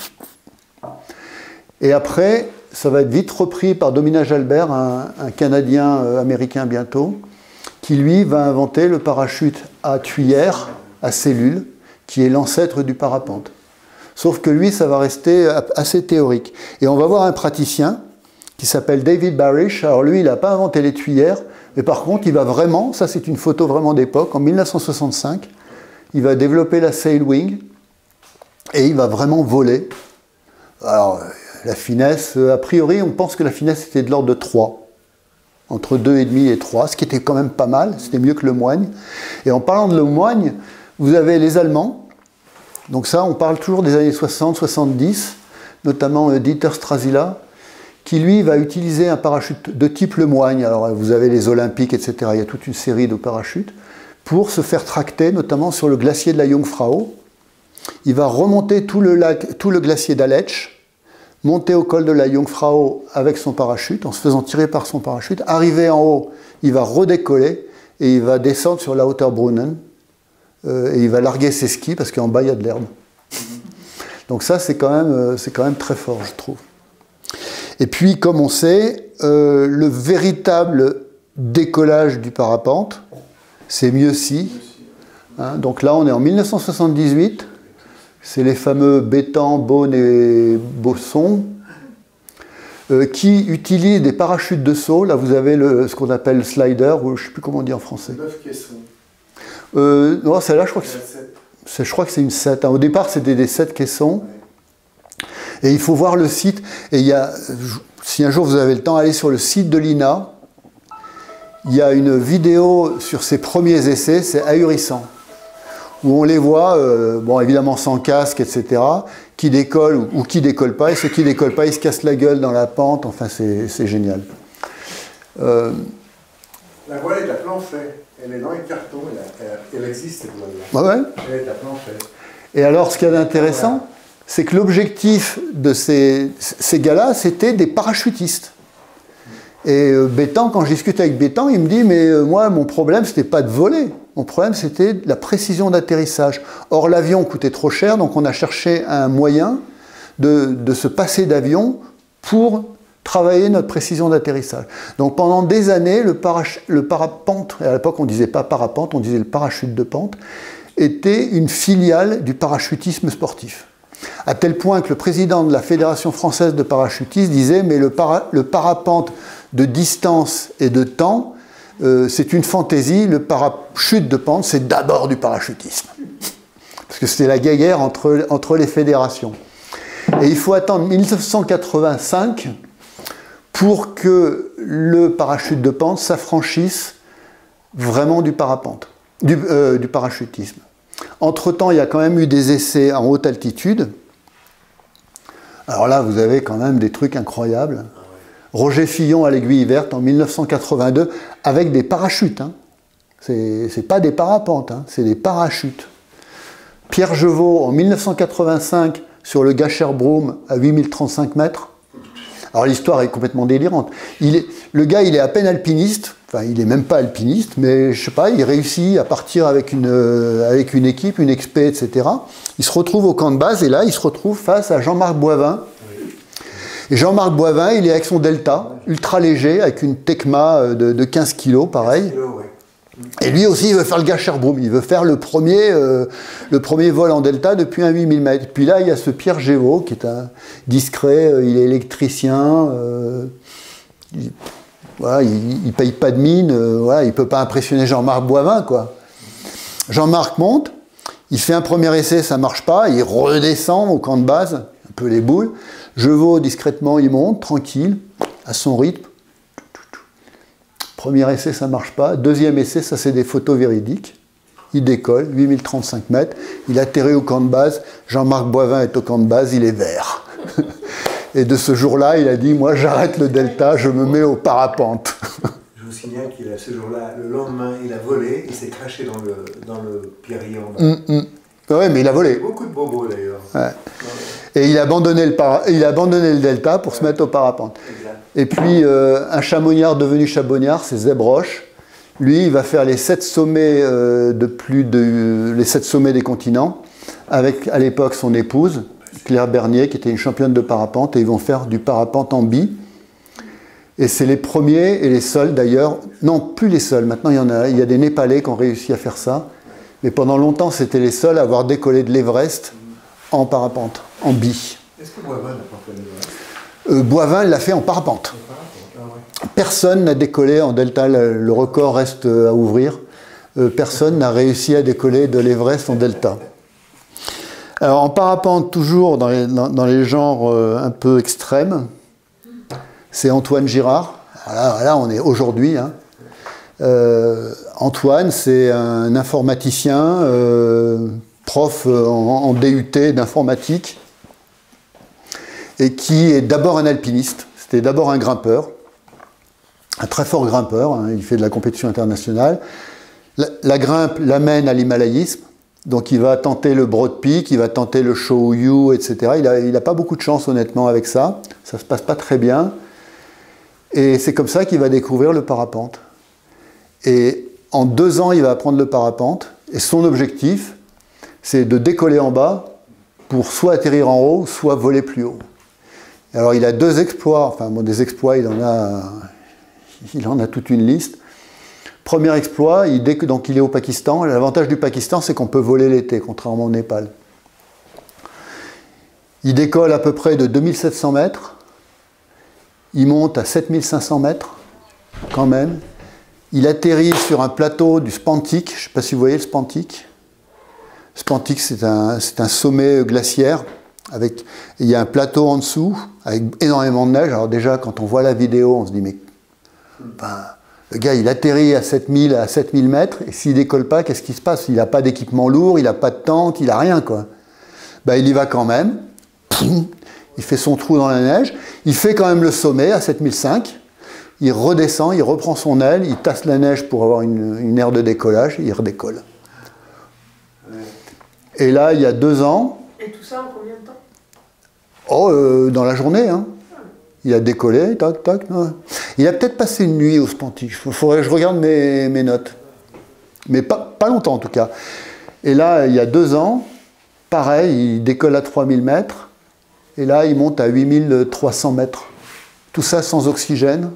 Et après, ça va être vite repris par Dominage Albert, un, un Canadien euh, américain bientôt, qui lui va inventer le parachute à tuyère, à cellule, qui est l'ancêtre du parapente. Sauf que lui, ça va rester assez théorique. Et on va voir un praticien qui s'appelle David Barish. Alors lui, il n'a pas inventé les tuyères, mais par contre, il va vraiment, ça c'est une photo vraiment d'époque, en mille neuf cent soixante-cinq, il va développer la Sailwing, et il va vraiment voler. Alors, la finesse, a priori, on pense que la finesse était de l'ordre de trois. Entre deux virgule cinq et trois, ce qui était quand même pas mal, c'était mieux que Lemoigne. Et en parlant de Lemoigne, Vous avez les Allemands. Donc ça, on parle toujours des années soixante soixante-dix, notamment euh, Dieter Strasila, qui lui va utiliser un parachute de type Lemoigne. Alors vous avez les Olympiques, et cetera. Il y a toute une série de parachutes pour se faire tracter, notamment sur le glacier de la Jungfrau. Il va remonter tout le, lac, tout le glacier d'Aletsch, monter au col de la Jungfrau avec son parachute, en se faisant tirer par son parachute. Arrivé en haut, il va redécoller et il va descendre sur la hauteur Brunnen. Euh, et il va larguer ses skis parce qu'en bas, il y a de l'herbe. Donc ça, c'est quand même, c'est quand même très fort, je trouve. Et puis, comme on sait, euh, le véritable décollage du parapente, c'est Mieuxy. Hein, donc là, on est en mille neuf cent soixante-dix-huit. C'est les fameux Bétan, Beaune et Bosson euh, qui utilisent des parachutes de saut. Là, vous avez le, ce qu'on appelle le slider, ou je ne sais plus comment on dit en français. neuf caissons. Euh, non, celle-là, je crois que c'est, je crois que c'est une sept. Hein. Au départ, c'était des sept caissons. Et il faut voir le site. Et il y a, si un jour vous avez le temps, allez sur le site de l'I N A. Il y a une vidéo sur ses premiers essais, c'est ahurissant. Où on les voit, euh, bon, évidemment sans casque, et cetera, qui décollent ou, ou qui ne décollent pas. Et ceux qui ne décollent pas, ils se cassent la gueule dans la pente. Enfin, c'est génial. Euh, La voile est à plan fait. Elle est dans les cartons, elle, elle, elle existe cette voile-là. Ah ouais. Elle est à plan fait. Et alors, ce qu'il y a d'intéressant, voilà, c'est que l'objectif de ces, ces gars-là, c'était des parachutistes. Et euh, Bétan, quand je discute avec Bétan, il me dit, mais euh, moi, mon problème, c'était pas de voler. Mon problème, c'était la précision d'atterrissage. Or, l'avion coûtait trop cher, donc on a cherché un moyen de, de se passer d'avion pour travailler notre précision d'atterrissage. Donc pendant des années, le, le parapente, et à l'époque on ne disait pas parapente, on disait le parachute de pente, était une filiale du parachutisme sportif. À tel point que le président de la Fédération française de parachutistes disait « mais le, para, le parapente de distance et de temps, euh, c'est une fantaisie, le parachute de pente, c'est d'abord du parachutisme. » Parce que c'était la guerre entre, entre les fédérations. Et il faut attendre mille neuf cent quatre-vingt-cinq pour que le parachute de pente s'affranchisse vraiment du parapente, du, euh, du parachutisme. Entre-temps, il y a quand même eu des essais en haute altitude. Alors là, vous avez quand même des trucs incroyables. Roger Fillon à l'Aiguille Verte en mille neuf cent quatre-vingt-deux, avec des parachutes. Hein. C'est pas des parapentes, hein, c'est des parachutes. Pierre Jevaux en mille neuf cent quatre-vingt-cinq sur le Gasherbrum à huit mille trente-cinq mètres. Alors l'histoire est complètement délirante. Il est, le gars, il est à peine alpiniste, enfin il n'est même pas alpiniste, mais je sais pas, il réussit à partir avec une, euh, avec une équipe, une expé, et cetera. Il se retrouve au camp de base et là, il se retrouve face à Jean-Marc Boivin. Et Jean-Marc Boivin, il est avec son Delta, ultra léger, avec une Tecma de, de quinze kilos, pareil. Et lui aussi, il veut faire le Gasherbrum, il veut faire le premier, euh, le premier vol en Delta depuis un huit mille mètres. Puis là, il y a ce Pierre Gévaux, qui est un discret, euh, il est électricien, euh, il, voilà, il ne paye pas de mine, euh, voilà, il ne peut pas impressionner Jean-Marc Boivin, quoi. Jean-Marc monte, il fait un premier essai, ça ne marche pas, il redescend au camp de base, un peu les boules. Jevaux, discrètement, il monte, tranquille, à son rythme. Premier essai, ça ne marche pas. Deuxième essai, ça c'est des photos véridiques. Il décolle, huit mille trente-cinq mètres. Il atterrit au camp de base. Jean-Marc Boivin est au camp de base, il est vert. Et de ce jour-là, il a dit, moi j'arrête le Delta, je me mets au parapente. Je vous signale qu'il a ce jour-là, le lendemain, il a volé, il s'est craché dans le, dans le Pierrillon. Mm, mm. Oui, mais il a volé. Beaucoup de bobos d'ailleurs. Ouais. Et il a abandonné le, para... il a abandonné le Delta pour ouais. se mettre au parapente. Exact. Et puis, euh, un chamonniard devenu chamonniard, c'est Zeb Roche. Lui, il va faire les sept sommets, euh, de plus de, euh, les sept sommets des continents, avec à l'époque son épouse, Claire Bernier, qui était une championne de parapente, et ils vont faire du parapente en bi. Et c'est les premiers et les seuls d'ailleurs, non, plus les seuls, maintenant il y en a, il y a des Népalais qui ont réussi à faire ça, mais pendant longtemps, c'était les seuls à avoir décollé de l'Everest en parapente, en bi. Est-ce que Boivin n'a pas fait l'Everest ? Euh, Boivin l'a fait en parapente. Personne n'a décollé en Delta, le record reste à ouvrir. Euh, personne n'a réussi à décoller de l'Everest en Delta. Alors en parapente, toujours dans les, dans, dans les genres euh, un peu extrêmes, c'est Antoine Girard. Là, là on est aujourd'hui. Hein. Euh, Antoine, c'est un informaticien, euh, prof en, en D U T d'informatique, et qui est d'abord un alpiniste. C'était d'abord un grimpeur, un très fort grimpeur, hein, il fait de la compétition internationale. La, la grimpe l'amène à l'himalayisme, donc il va tenter le Broad Peak, il va tenter le Shouyu, et cetera. Il n'a il a pas beaucoup de chance honnêtement avec ça, ça ne se passe pas très bien. Et c'est comme ça qu'il va découvrir le parapente. Et en deux ans, il va apprendre le parapente, et son objectif, c'est de décoller en bas pour soit atterrir en haut, soit voler plus haut. Alors il a deux exploits, enfin bon, des exploits, il en a, il en a toute une liste. Premier exploit, il, donc il est au Pakistan. L'avantage du Pakistan, c'est qu'on peut voler l'été, contrairement au Népal. Il décolle à peu près de deux mille sept cents mètres. Il monte à sept mille cinq cents mètres, quand même. Il atterrit sur un plateau du Spantik. Je ne sais pas si vous voyez le Spantik. Spantik, c'est un, c'est un sommet glaciaire. Avec, il y a un plateau en dessous, avec énormément de neige. Alors déjà, quand on voit la vidéo, on se dit, mais... Ben, le gars, il atterrit à sept mille, à sept mille mètres, et s'il ne décolle pas, qu'est-ce qui se passe? Il n'a pas d'équipement lourd, il n'a pas de tente, il n'a rien, quoi. Ben, il y va quand même. Il fait son trou dans la neige. Il fait quand même le sommet à sept mille cinq. Il redescend, il reprend son aile, il tasse la neige pour avoir une, une aire de décollage, et il redécolle. Et là, il y a deux ans... Et tout ça en combien de temps? Oh, euh, dans la journée, hein. Il a décollé, tac, tac. Ouais. Il a peut-être passé une nuit au Spantik. Il faudrait que je regarde mes, mes notes. Mais pas, pas longtemps, en tout cas. Et là, il y a deux ans, pareil, il décolle à trois mille mètres. Et là, il monte à huit mille trois cents mètres. Tout ça sans oxygène.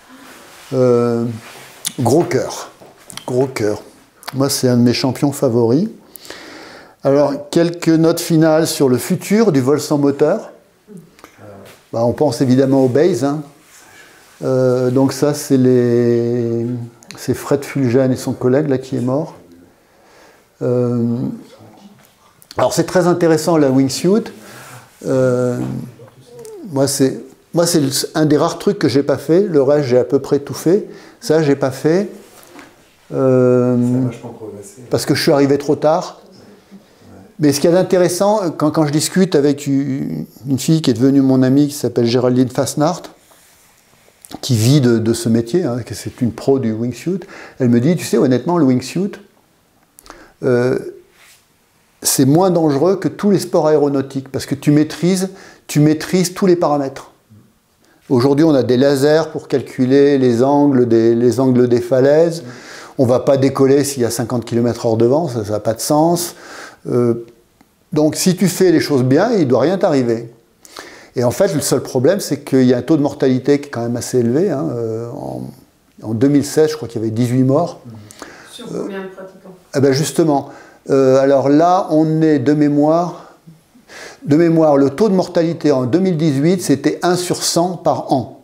Euh, gros cœur. Gros cœur. Moi, c'est un de mes champions favoris. Alors, quelques notes finales sur le futur du vol sans moteur. Bah, on pense évidemment au Base. Hein. Euh, donc ça, c'est les... c'est Fred Fulgen et son collègue là, qui est mort. Euh... Alors c'est très intéressant la wingsuit. Euh... Moi, c'est moi, c'est un des rares trucs que j'ai pas fait. Le reste, j'ai à peu près tout fait. Ça, j'ai pas fait. Euh... Parce que je suis arrivé trop tard. Mais ce qu'il y a d'intéressant, quand, quand je discute avec une, une fille qui est devenue mon amie, qui s'appelle Géraldine Fasnart, qui vit de, de ce métier, hein, c'est une pro du wingsuit, elle me dit, tu sais, honnêtement, le wingsuit, euh, c'est moins dangereux que tous les sports aéronautiques, parce que tu maîtrises, tu maîtrises tous les paramètres. Aujourd'hui, on a des lasers pour calculer les angles des, les angles des falaises. On ne va pas décoller s'il y a cinquante kilomètres heure de vent, ça n'a pas de sens. Euh, donc si tu fais les choses bien, il ne doit rien t'arriver. Et en fait, le seul problème, c'est qu'il y a un taux de mortalité qui est quand même assez élevé. Hein. Euh, en, en deux mille seize, je crois qu'il y avait dix-huit morts. Sur combien de pratiquants? Eh ben justement, euh, alors là, on est de mémoire, de mémoire, le taux de mortalité en deux mille dix-huit, c'était un sur cent par an.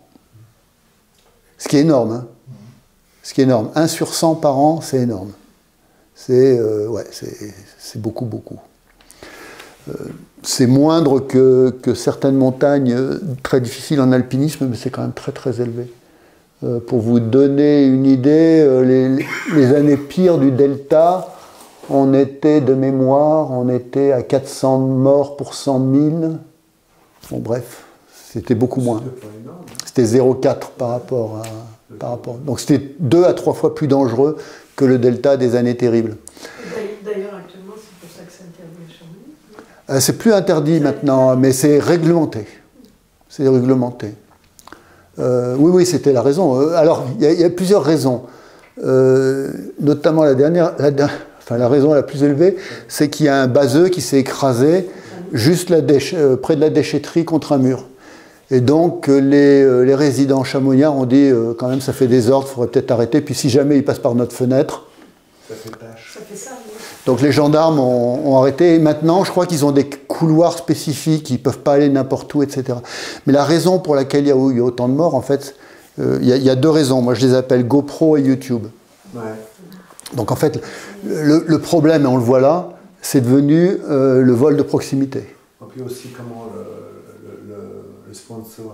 Ce qui est énorme. Hein. Ce qui est énorme. un sur cent par an, c'est énorme. C'est euh, ouais, c'est beaucoup, beaucoup. Euh, c'est moindre que, que certaines montagnes très difficiles en alpinisme, mais c'est quand même très, très élevé. Euh, pour vous donner une idée, euh, les, les années pires du delta, on était de mémoire, on était à quatre cents morts pour cent mille. Bon, bref, c'était beaucoup moins. C'était zéro virgule quatre par rapport à... Par rapport. Donc c'était deux à trois fois plus dangereux que le delta des années terribles. D'ailleurs, actuellement, c'est pour ça que c'est interdit à Chamonix. Euh, c'est plus interdit maintenant, mais c'est réglementé. C'est réglementé. Euh, oui, oui, c'était la raison. Euh, alors, il y, y a plusieurs raisons. Euh, notamment la dernière, la, enfin la raison la plus élevée, c'est qu'il y a un baseux qui s'est écrasé juste la euh, près de la déchetterie contre un mur. Et donc les, euh, les résidents chamonniards ont dit euh, quand même ça fait désordre, il faudrait peut-être arrêter, puis si jamais ils passent par notre fenêtre. Ça fait tâche. Ça fait ça, oui. Donc les gendarmes ont, ont arrêté, et maintenant je crois qu'ils ont des couloirs spécifiques, ils ne peuvent pas aller n'importe où, et cetera. Mais la raison pour laquelle il y a, il y a autant de morts, en fait, euh, il, y a, il y a deux raisons, moi je les appelle GoPro et YouTube. Ouais. Donc en fait, le, le problème, et on le voit là, c'est devenu euh, le vol de proximité. Et puis aussi comment le... le sponsor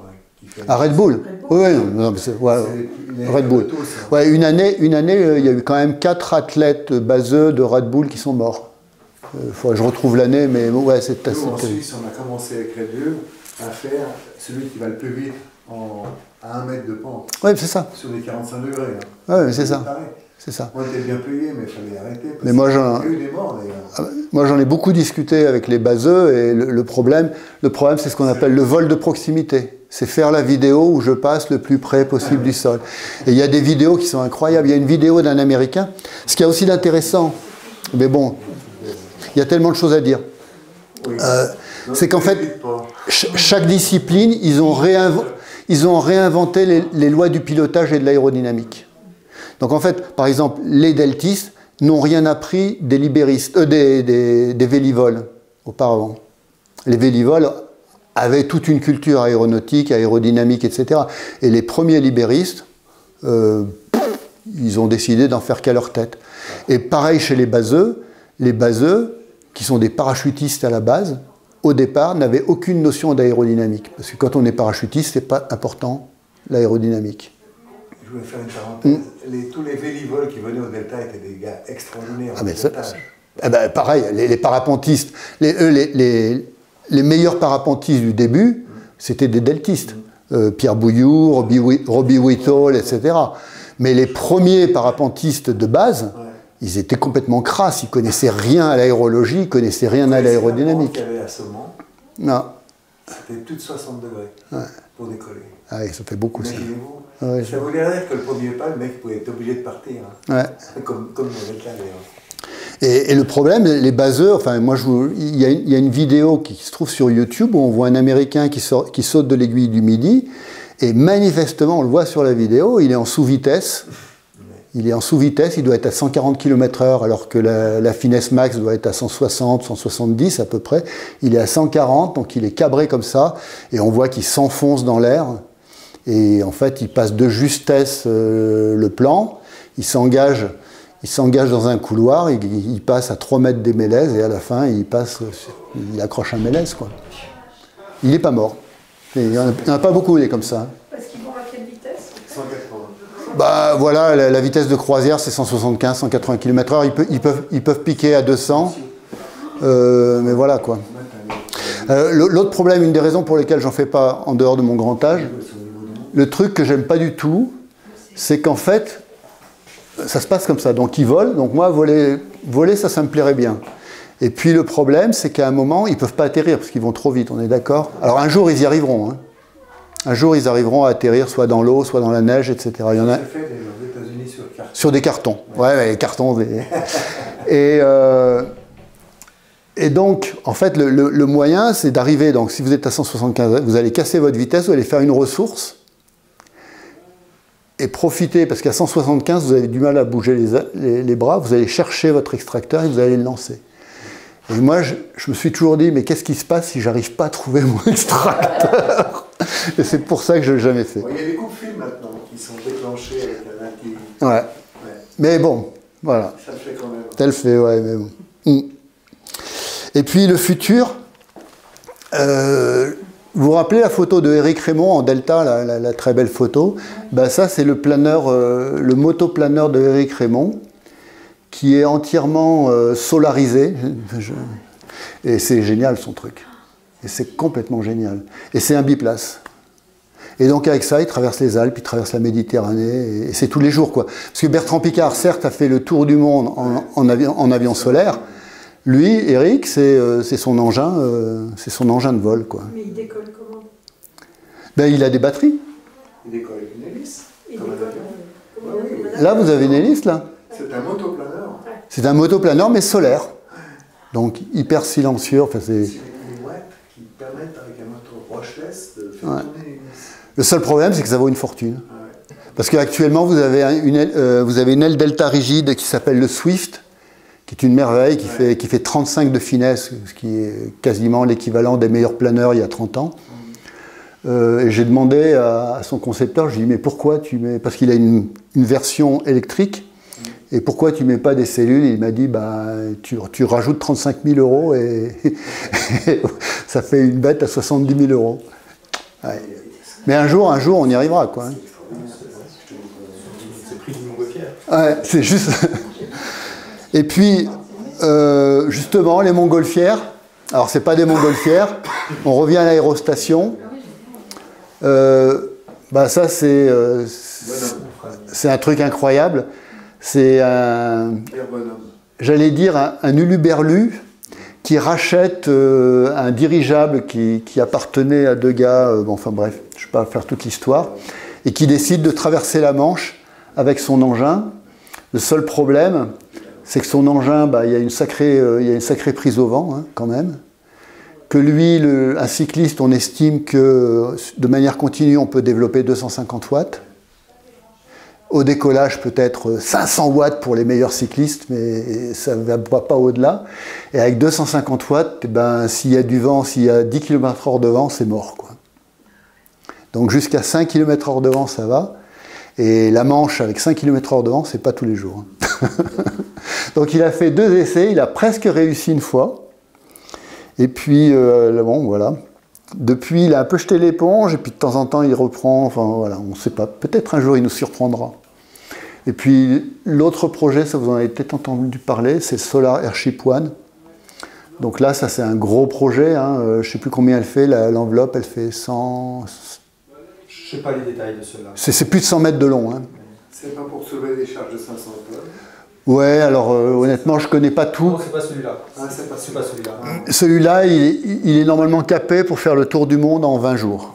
qui fait À Red Bull. Red Bull. Oui, oui, non, mais c'est- ouais, C'est- Red Bull. Auto, ça. Ouais, une année, une année, euh, il y a eu quand même quatre athlètes baseux de Red Bull qui sont morts. Il faudrait que je retrouve l'année, mais bon, ouais, c'est assez. Nous, en Suisse, on a commencé avec Red Bull à faire celui qui va le plus vite en, à un mètre de pente, Oui, c'est ça. sur les quarante-cinq degrés. Hein. Ouais, mais c'est ça. Pareil. C'est ça. On était bien payé, mais il fallait arrêter. Parce Mais moi, qu'il y j'en- a eu des morts, d'ailleurs. Moi, j'en ai beaucoup discuté avec les baseux et le, le problème, le problème, c'est ce qu'on appelle le vol de proximité. C'est faire la vidéo où je passe le plus près possible du sol. Et il y a des vidéos qui sont incroyables. Il y a une vidéo d'un Américain. Ce qui a aussi d'intéressant, mais bon, il y a tellement de choses à dire. Oui. Euh, Donc, c'est qu'en fait, n'hésite pas. ch- chaque discipline, ils ont, réinv- ils ont réinventé les, les lois du pilotage et de l'aérodynamique. Donc en fait, par exemple, les deltistes n'ont rien appris des libéristes, euh, des, des, des vélivoles auparavant. Les vélivoles avaient toute une culture aéronautique, aérodynamique, et cetera. Et les premiers libéristes, euh, ils ont décidé d'en faire qu'à leur tête. Et pareil chez les baseux, les baseux, qui sont des parachutistes à la base, au départ, n'avaient aucune notion d'aérodynamique. Parce que quand on est parachutiste, c'est pas important, l'aérodynamique. Je voulais faire une parenthèse. Les, tous les vélivoles qui venaient au Delta étaient des gars extraordinaires. Ah, mais en ça- pilotage. Eh ben, pareil, les, les parapentistes, les, eux, les, les, les meilleurs parapentistes du début, c'était des deltistes. Euh, Pierre Bouilloux, Robbie, Wi- Robbie Whittle, et cetera. Mais les premiers parapentistes de base, Ouais. ils étaient complètement crasses. Ils connaissaient rien à l'aérologie, ils connaissaient rien à C'est la pente l'aérodynamique. qu'il y avait à Saumont, Non. c'était plus de soixante degrés pour décoller. Ah oui, ça fait beaucoup, ça. Imaginez-vous. Ah ouais, Ça voulait dire que le premier pas, le mec pouvait être obligé de partir. hein. Ouais. Comme, comme dans le Delta d'ailleurs. Et, et le problème, les baseurs, enfin, moi, je vous- il, y a une, il y a une vidéo qui se trouve sur YouTube où on voit un Américain qui, sort, qui saute de l'aiguille du Midi, et manifestement, on le voit sur la vidéo, il est en sous-vitesse. Il est en sous-vitesse, il doit être à cent quarante kilomètres heure, alors que la, la finesse max doit être à cent soixante, cent soixante-dix à peu près. Il est à cent quarante, donc il est cabré comme ça, et on voit qu'il s'enfonce dans l'air. Et en fait, il passe de justesse euh, le plan, il s'engage. Il s'engage dans un couloir, il, il passe à trois mètres des mélèzes et à la fin, il passe, il accroche un mélèze, quoi. Il n'est pas mort. Et il n'y en, a- il y en a pas beaucoup, il est comme ça. Parce qu'ils vont à quelle vitesse cent quatre-vingts. Bah voilà, la, la vitesse de croisière, c'est cent soixante-quinze, cent quatre-vingts kilomètres heure. Ils, peut- ils peuvent, ils peuvent piquer à deux cents. Euh, mais voilà, quoi. Euh, le- L'autre problème, une des raisons pour lesquelles j'en fais pas en dehors de mon grand âge, le truc que j'aime pas du tout, c'est qu'en fait, ça se passe comme ça. Donc ils volent. Donc moi, voler, voler ça, ça me plairait bien. Et puis le problème, c'est qu'à un moment, ils ne peuvent pas atterrir parce qu'ils vont trop vite, on est d'accord? Alors un jour, ils y arriveront. Hein. Un jour, ils arriveront à atterrir soit dans l'eau, soit dans la neige, et cetera. Il y en a C'est fait aux États-Unis sur carte. sur des cartons. Ouais, ouais, les cartons. des- et, euh, et donc, en fait, le, le- le moyen, c'est d'arriver. Donc, si vous êtes à cent soixante-quinze, vous allez casser votre vitesse, vous allez faire une ressource. Et profitez, parce qu'à cent soixante-quinze, vous avez du mal à bouger les, les- les bras, vous allez chercher votre extracteur et vous allez le lancer. Et moi, je, je me suis toujours dit, mais qu'est-ce qui se passe si j'arrive pas à trouver mon extracteur? Et c'est pour ça que je ne l'ai jamais fait. Bon, il y a des coups de film maintenant qui sont déclenchés avec un qui. Ouais. Ouais, Mais bon, voilà. ça le fait quand même. Tel fait, ouais, mais bon. Mm. Et puis le futur, euh, vous vous rappelez la photo de Éric Raymond en Delta, la, la- la très belle photo? Ben ça, c'est le planeur, euh, le motoplaneur de Éric Raymond, qui est entièrement euh, solarisé. Je- Et c'est génial son truc. Et c'est complètement génial. Et c'est un biplace. Et donc avec ça, il traverse les Alpes, il traverse la Méditerranée, et c'est tous les jours, quoi. Parce que Bertrand Piccard, certes, a fait le tour du monde en, en avion, en avion solaire. Lui, Eric, c'est euh, c'est son engin, euh, c'est son engin de vol, quoi. Mais il décolle comment Ben, il a des batteries. Il décolle avec une hélice. Il comme un décolle avion. euh, comme Ah oui, un oui. avion. Là, vous avez une hélice, là. C'est un motoplaneur. C'est un motoplaneur, mais solaire. Donc, hyper silencieux. Enfin, c'est... C'est des watts qui permettent, avec un moteur brushless, de faire Ouais. tourner l'hélice. Le seul problème, c'est que ça vaut une fortune. Ah ouais. Parce qu'actuellement, vous, avez un- une aile- euh, vous avez une aile delta rigide qui s'appelle le Swift, qui est une merveille, qui, Ouais. fait, qui fait trente-cinq de finesse, ce qui est quasiment l'équivalent des meilleurs planeurs il y a trente ans. Euh, et j'ai demandé à, à son concepteur, je lui ai dit, mais pourquoi tu mets... Parce qu'il a une, une version électrique, et pourquoi tu mets pas des cellules? Et il m'a dit, bah, tu, tu rajoutes trente-cinq mille euros et ça fait une bête à soixante-dix mille euros. Ouais. Mais un jour, un jour, on y arrivera, quoi. Hein. C'est pris du montgolfière. Ouais, c'est juste. Et puis, euh, justement, les montgolfières. Alors, c'est pas des montgolfières. On revient à l'aérostation. Euh, bah ça, c'est euh, c'est un truc incroyable. C'est un, j'allais dire, un, un uluberlu qui rachète euh, un dirigeable qui, qui appartenait à deux gars. Euh, bon, enfin bref, je ne vais pas faire toute l'histoire, et qui décide de traverser la Manche avec son engin. Le seul problème, c'est que son engin, bah, il y a une sacrée, euh, il y a une sacrée prise au vent, hein, quand même. Que lui, le, un cycliste, on estime que de manière continue, on peut développer deux cent cinquante watts. Au décollage, peut-être cinq cents watts pour les meilleurs cyclistes, mais ça ne va pas au-delà. Et avec deux cent cinquante watts, eh ben, s'il y a du vent, s'il y a dix kilomètres heure de vent, c'est mort, quoi. Donc jusqu'à cinq kilomètres heure de vent, ça va. Et la Manche, avec cinq kilomètres heure de vent, c'est pas tous les jours. Donc il a fait deux essais, il a presque réussi une fois. Et puis, euh, bon, voilà. Depuis, il a un peu jeté l'éponge, et puis de temps en temps, il reprend. Enfin, voilà, on ne sait pas. Peut-être un jour, il nous surprendra. Et puis, l'autre projet, ça vous en avez peut-être entendu parler, c'est Solar Airship One. Donc là, ça, c'est un gros projet. Hein. Je ne sais plus combien elle fait. L'enveloppe, elle fait cent... Je ne sais pas les détails de cela. C'est plus de cent mètres de long. Hein. C'est pas pour soulever des charges de cinq cents tonnes? Ouais, alors euh, honnêtement, je connais pas tout. Non, c'est pas celui-là. Ah, c'est pas, pas celui-là. Celui-là, il, il est normalement capé pour faire le tour du monde en vingt jours.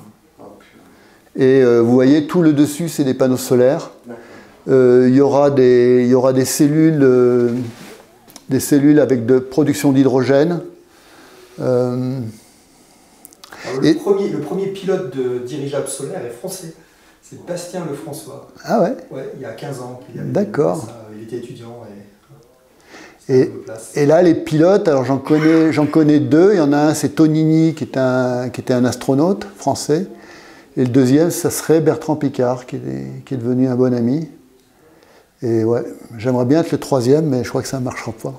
Et euh, vous voyez, tout le dessus, c'est des panneaux solaires. Euh, il y aura des, il y aura des cellules, euh, des cellules avec de production d'hydrogène. Euh, Alors, le, et... premier, le premier pilote de dirigeable solaire est français. C'est Bastien Lefrançois. Ah ouais? Ouais, il y a quinze ans qu'il avait. D'accord. Il était étudiant et. Et, et là, les pilotes, alors j'en connais, j'en connais deux. Il y en a un, c'est Tonini, qui, est un, qui était un astronaute français. Et le deuxième, ça serait Bertrand Piccard, qui est, qui est devenu un bon ami. Et ouais, j'aimerais bien être le troisième, mais je crois que ça ne marchera pas.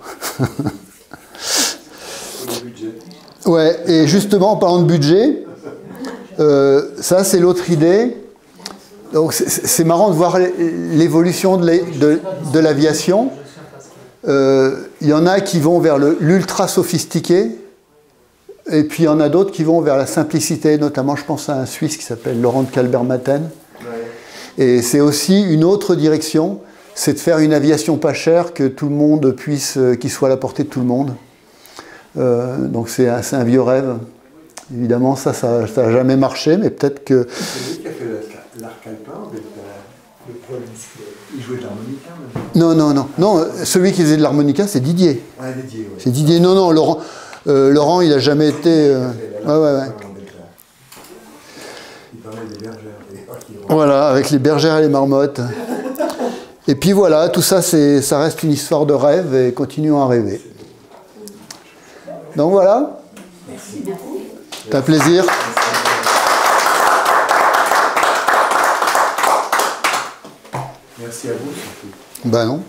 Ouais, et justement, en parlant de budget, euh, ça, c'est l'autre idée. Donc, c'est marrant de voir l'évolution de l'aviation. Euh, il y en a qui vont vers l'ultra sophistiqué, et puis il y en a d'autres qui vont vers la simplicité, notamment je pense à un Suisse qui s'appelle Laurent de Calbert-Maten. Ouais. Et c'est aussi une autre direction, c'est de faire une aviation pas chère, que tout le monde puisse, qui soit à la portée de tout le monde. Euh, donc c'est un, un vieux rêve. Évidemment, ça, ça n'a jamais marché, mais peut-être que... C'est lui qui a fait l'arc alpin, le problème, il jouait de l'harmonica. Non, non, non, non. Celui qui faisait de l'harmonica, c'est Didier. Ah, Didier, oui. C'est Didier. Non, non, Laurent, euh, Laurent il n'a jamais été... Euh... Ouais, ouais, ouais. Il parlait des bergères. Voilà, avec les bergères et les marmottes. Et puis voilà, tout ça, ça reste une histoire de rêve, et continuons à rêver. Donc voilà. Merci beaucoup. C'est un plaisir. Merci à vous surtout. Ben non.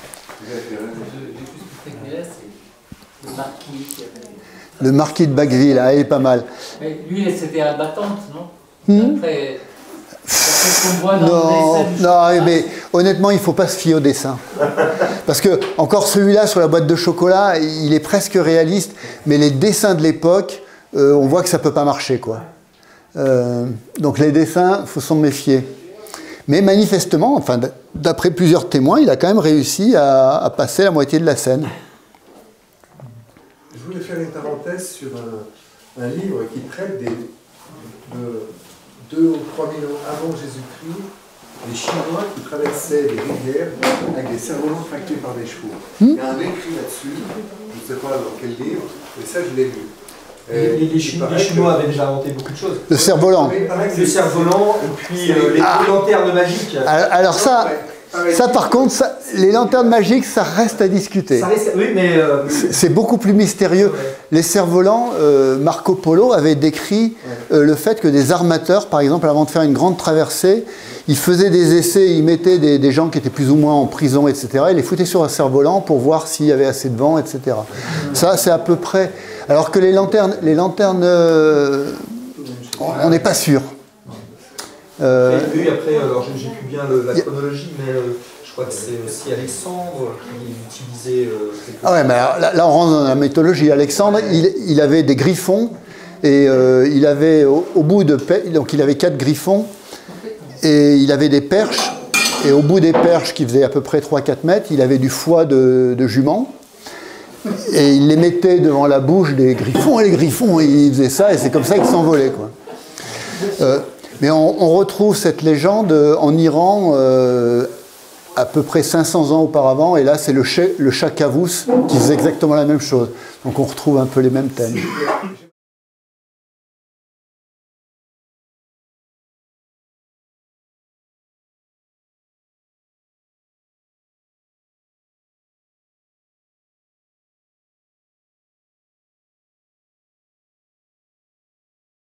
Le marquis. Le marquis de Bacqueville, ah, il est pas mal. Mais lui, c'était à Battante, non? hmm Après, qu'on voit dans non, le dessin. Non, mais honnêtement, il ne faut pas se fier au dessin. Parce que, encore celui-là sur la boîte de chocolat, il est presque réaliste, mais les dessins de l'époque, euh, on voit que ça ne peut pas marcher, quoi. Euh, donc les dessins, il faut s'en méfier. Mais manifestement, enfin, d'après plusieurs témoins, il a quand même réussi à, à passer la moitié de la Seine. Je voulais faire une parenthèse sur un, un livre qui traite des, de deux ou trois mille ans avant Jésus-Christ, des Chinois qui traversaient des rivières avec des cerfs-volants tractés par des chevaux. Hmm? Il y a un écrit là-dessus, je ne sais pas dans quel livre, mais ça je l'ai lu. Les, les, les Chinois, les Chinois que... avaient déjà inventé beaucoup de choses. Le cerf-volant. Le cerf-volant, et puis euh, les ah. lanternes magiques. Alors ça, ça par contre, ça, les lanternes magiques, ça reste à discuter. Ça reste, oui, mais euh... c'est beaucoup plus mystérieux. Ouais. Les cerfs-volants, euh, Marco Polo avait décrit euh, le fait que des armateurs, par exemple, avant de faire une grande traversée, ils faisaient des essais, ils mettaient des, des gens qui étaient plus ou moins en prison, et cetera. Ils les foutaient sur un cerf-volant pour voir s'il y avait assez de vent, et cetera. Ça, c'est à peu près... Alors que les lanternes, les lanternes, euh, on n'est pas sûr. Euh, Et oui, après, alors j'ai j'ai plus bien le- la chronologie, mais euh, je crois que c'est aussi Alexandre qui utilisait. Euh, quelque ah ouais, mais alors, là, là, on rentre dans la mythologie. Alexandre, il, il avait des griffons, et euh, il avait au, au bout de... Donc il avait quatre griffons, et il avait des perches, et au bout des perches, qui faisaient à peu près trois à quatre mètres, il avait du foie de, de jument, et il les mettait devant la bouche des griffons, et les griffons, ils faisaient ça, et c'est comme ça qu'ils s'envolaient, quoi. Euh, mais on, on retrouve cette légende en Iran euh, à peu près cinq cents ans auparavant, et là c'est le, le chat Kavous qui faisait exactement la même chose. Donc on retrouve un peu les mêmes thèmes.